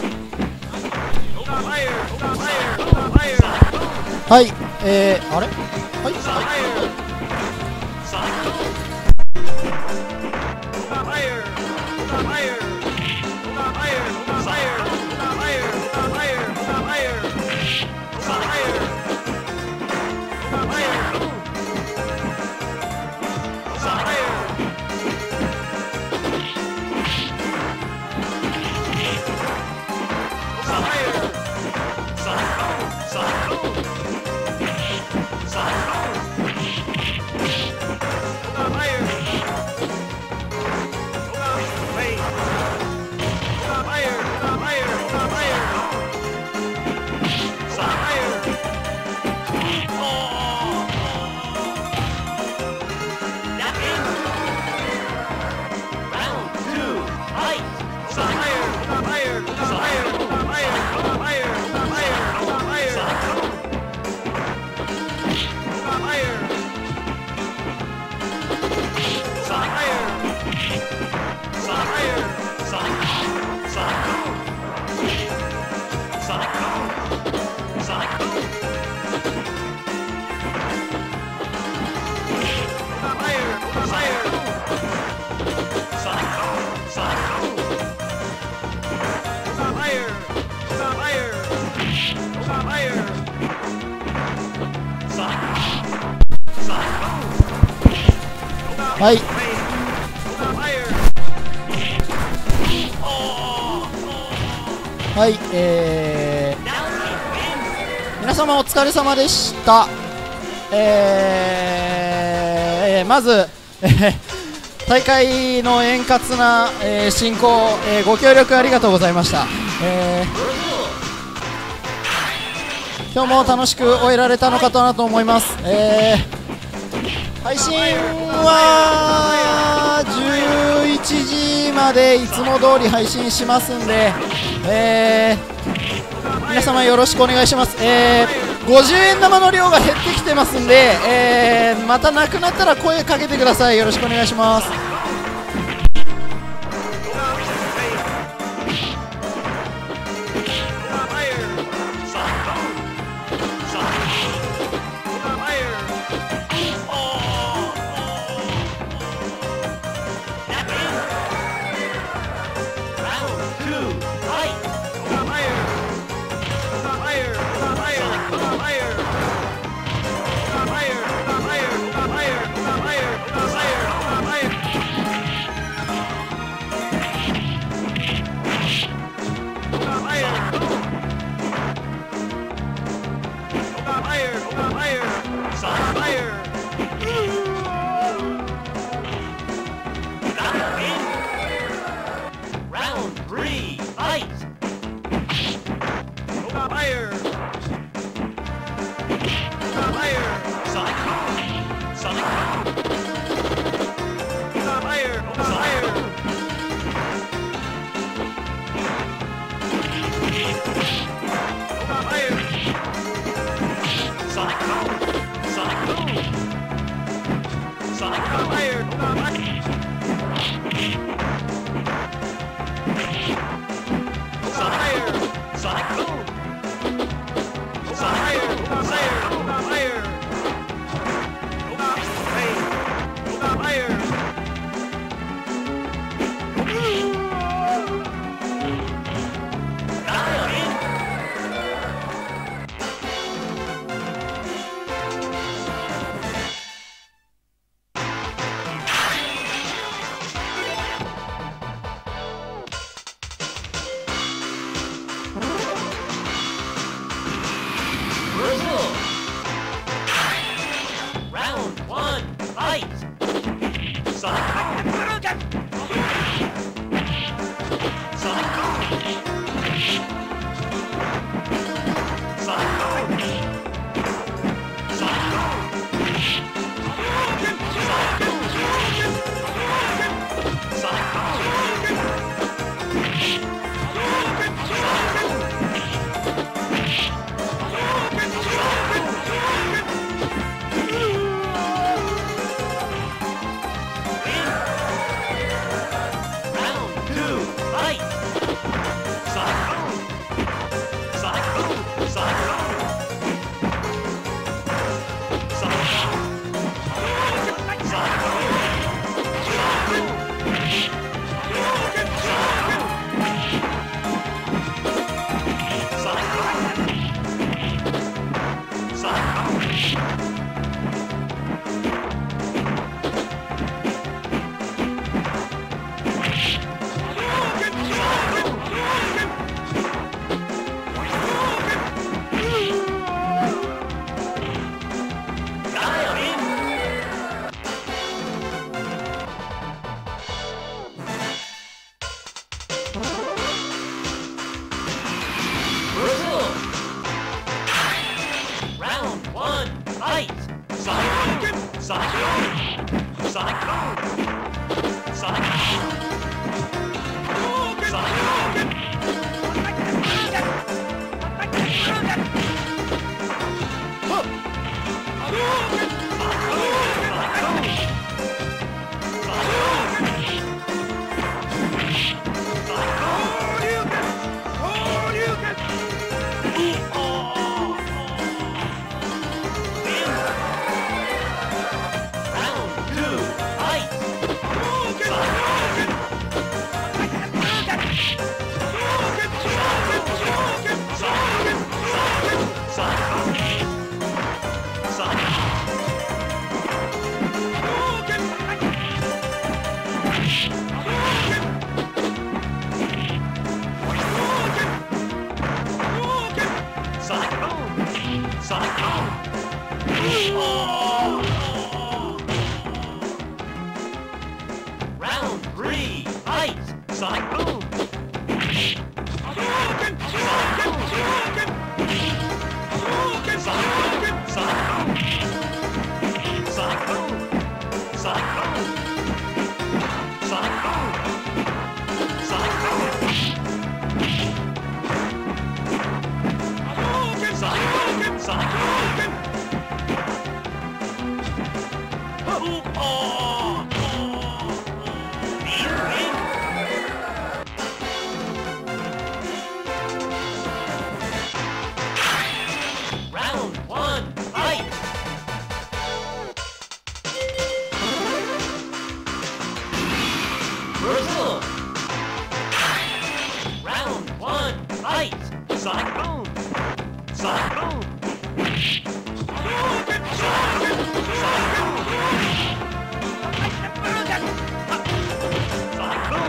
はい、あれはい、はい、 はい、皆様お疲れ様でした。まず、大会の円滑な、進行、ご協力ありがとうございました。今日も楽しく終えられたのかなと思います。配信は11時までいつも通り配信しますんで、皆様よろしくお願いします。50円玉の量が減ってきてますんで、またなくなったら声かけてください。よろしくお願いします。 Sonic Boom! Round 3, fight! Sonic Boom! Sonic Boom! Sonic Boom! Sonic Boom! Sonic Boom! Sonic Boom! Sonic Boom! Sonic Boom! Sonic Boom! Sonic Boom! Round 1, fight! Brazil! Round 1, fight! Sonic Boom! Sonic Boom! Sonic Boom! Sonic Boom! Sonic Boom! Sonic Boom!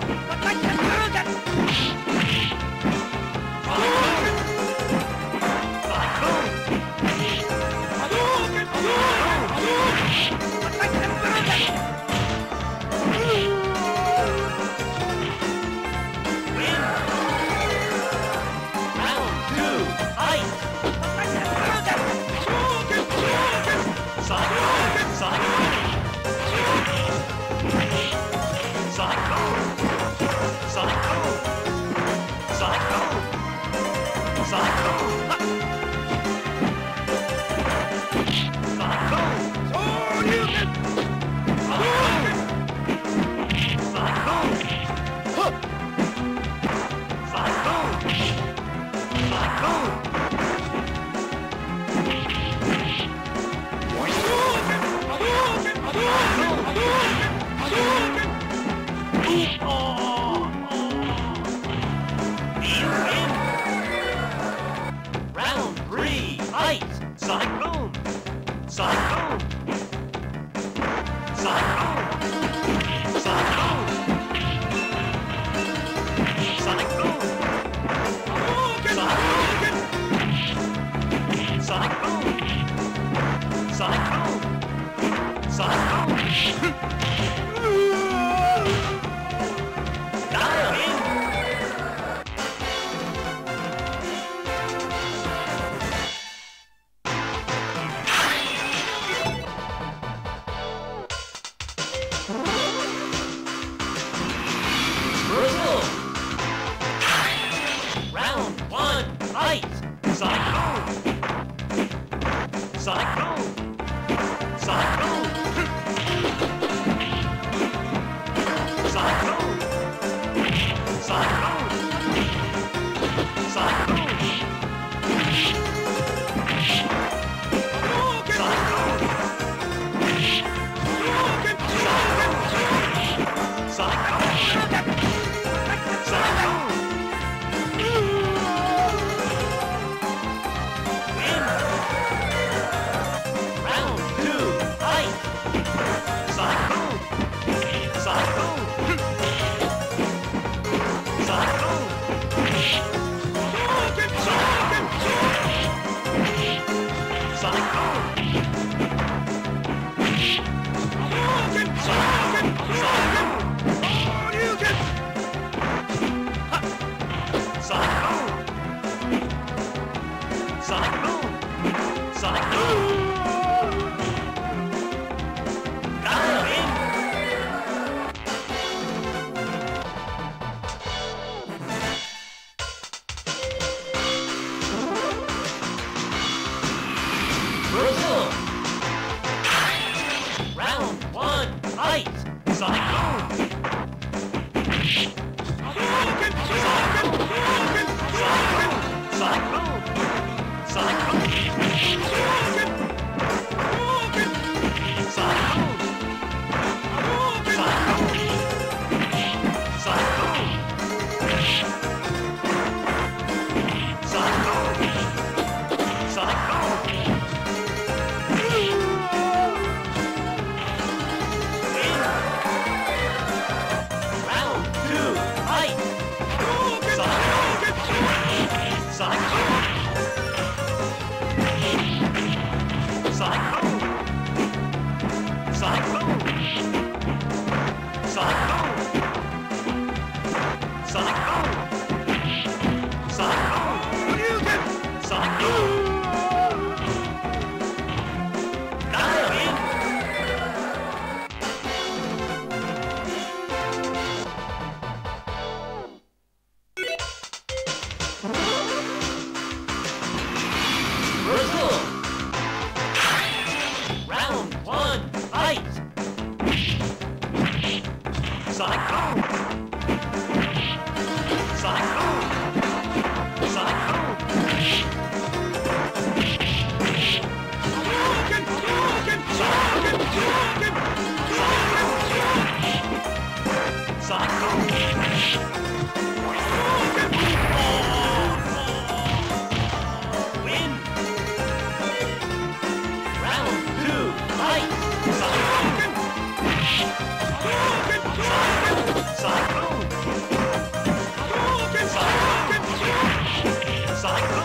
Round 3, fight! Sonic Boom! Sonic Boom! Sonic Boom! Sonic Boom! Sonic Boom! Sonic Boom! Sonic Boom! Sonic Boom! Sonic Boom! Dial in! Brazil! Round 1, fight! Sonic Boom! Sonic Boom! Sonic Boom! Sonic Boom! Sonic Boom! Sonic Boom! Sonic Boom! Sonic Boom! Sonic Boom! Win! Round 2, fight! Sonic Boom! Sonic Boom! Sonic Boom! Sonic Boom! Sonic Boom! Sonic Boom! Dial in! Brazil! Round 1, fight! Sonic Boom! Sonic Boom! Sonic Boom! Sonic Boom! Sonic Boom! Sonic Boom! Sonic Boom! Sonic Boom! Win! Round 2, fight! Sonic Boom! Sonic Boom!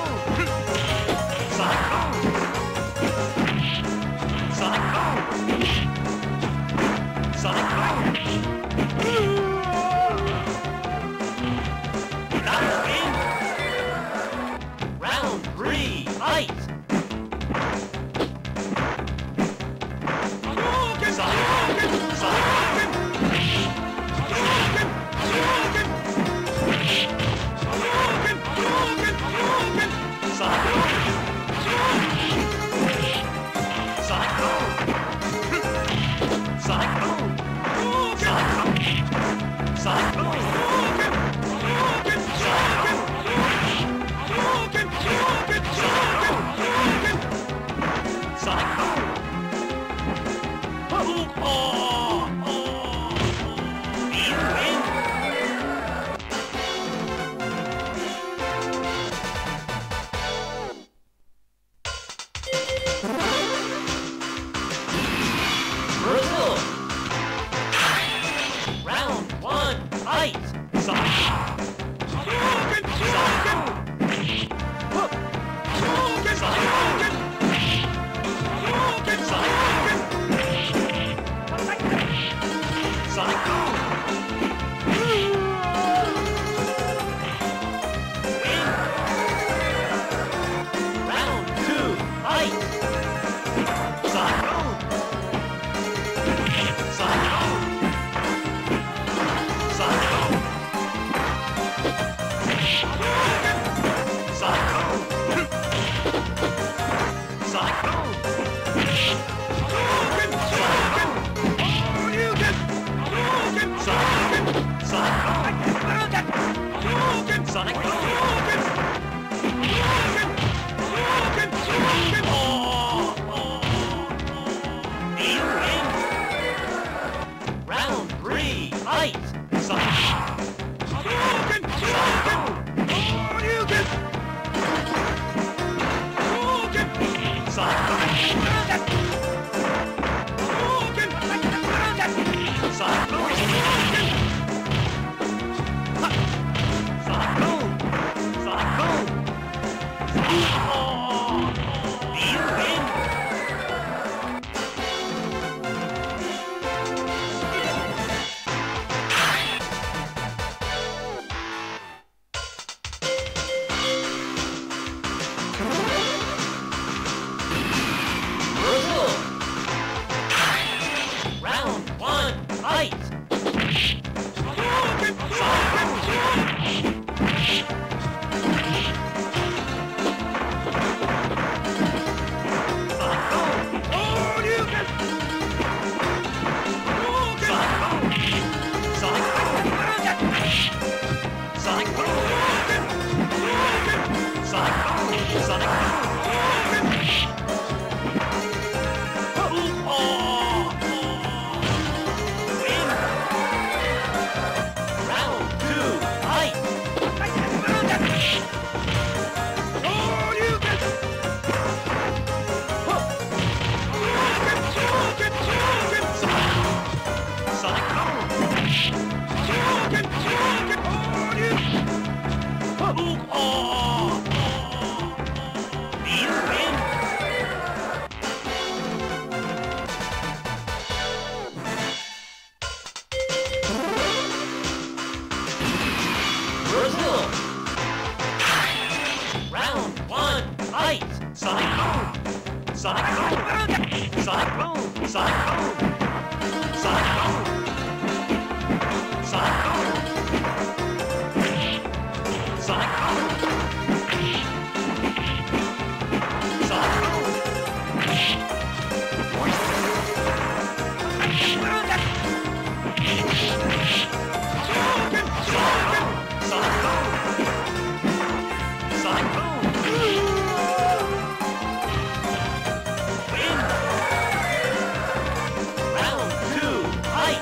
Round 2, fight!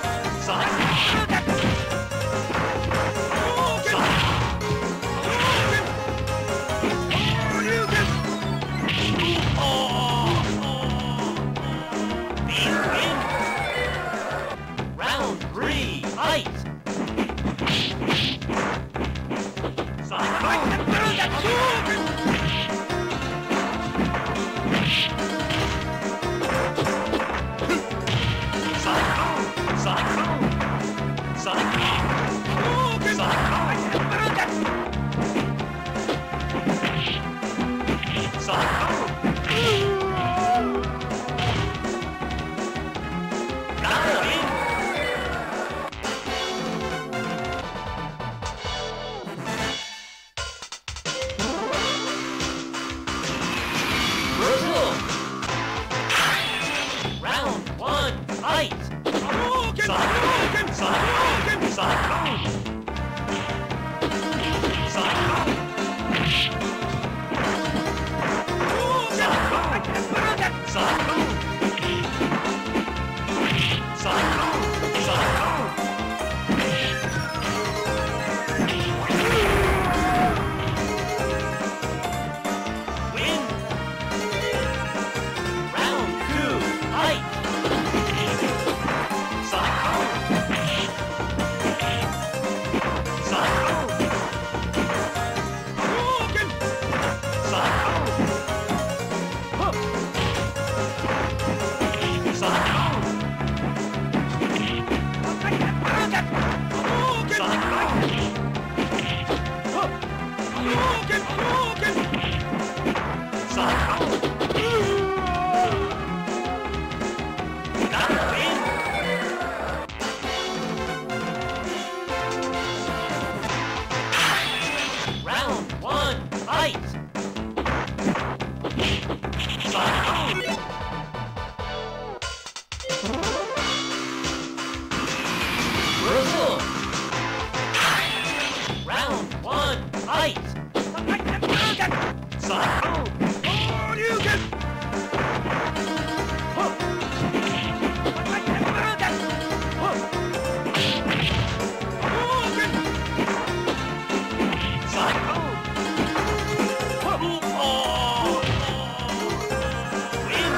Sonic Boom! Nine! Brazil! Round one, fight! Sonic Boom! Sonic Boom! Sonic Boom! Sonic Boom! Sonic Boom! Sonic Boom! Sonic Boom! Win! Round two, fight! Sonic Boom! Sonic Boom! Sonic Boom! Sonic Boom! Sonic Boom! Sonic Boom! Not win! Round one, fight! Sonic Boom! Brazil! Round one, fight! Sonic Boom! Sonic Boom! Win!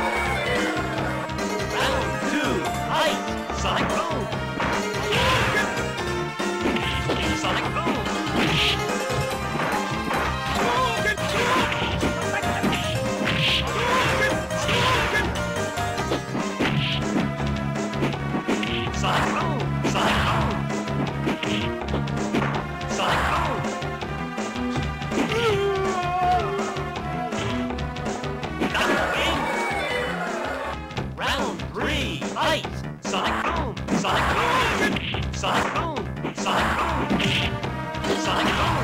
Round two, fight! Sonic Boom! Sonic Boom! Sonic Boom! Sonic Boom! Sonic Boom! Not win! Round three, fight! Sonic Boom! Sonic Boom! Sonic Boom! Sonic Boom! Sonic Boom!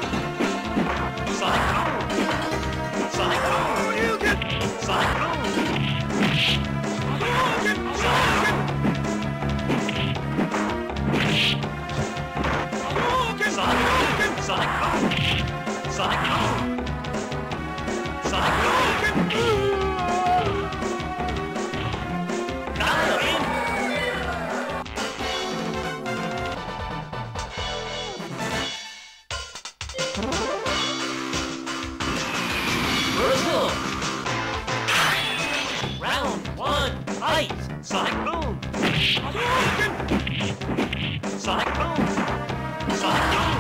Sonic Boom! Sonic Boom! Sonic Boom! Sonic Boom! Sonic Boom! Sonic Boom! Not win! Brazil! Round one, fight! Sonic Boom! Sonic Boom! Sonic Boom!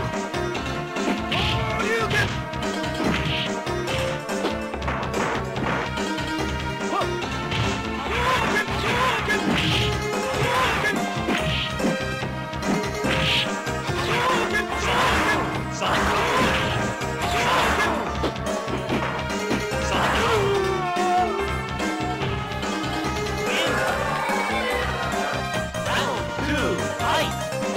Sonic Boom! Sonic Boom! Sonic Boom! Win! Round two, fight!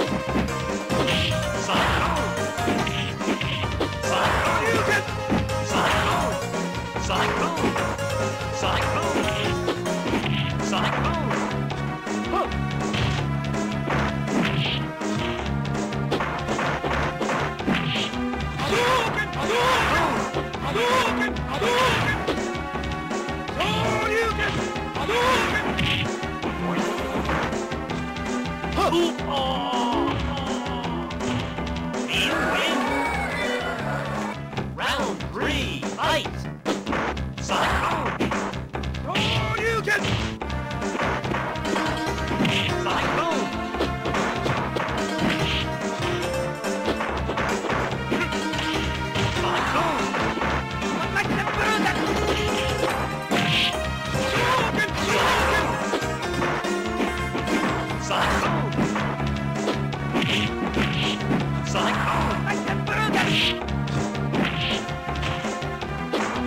Sonic Boom! Sonic Boom! Sonic Boom! Sonic Boom! Sonic Boom! Sonic Boom! Win! Round three, fight! Sonic Boom! Sonic Boom! Sonic Boom! Sonic Boom! Sonic Boom!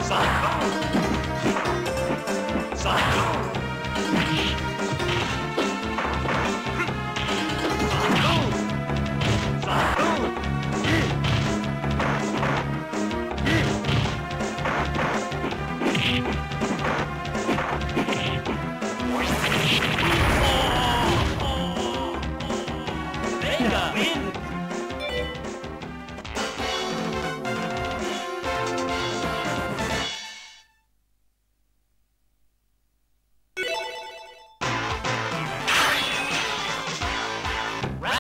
Sonic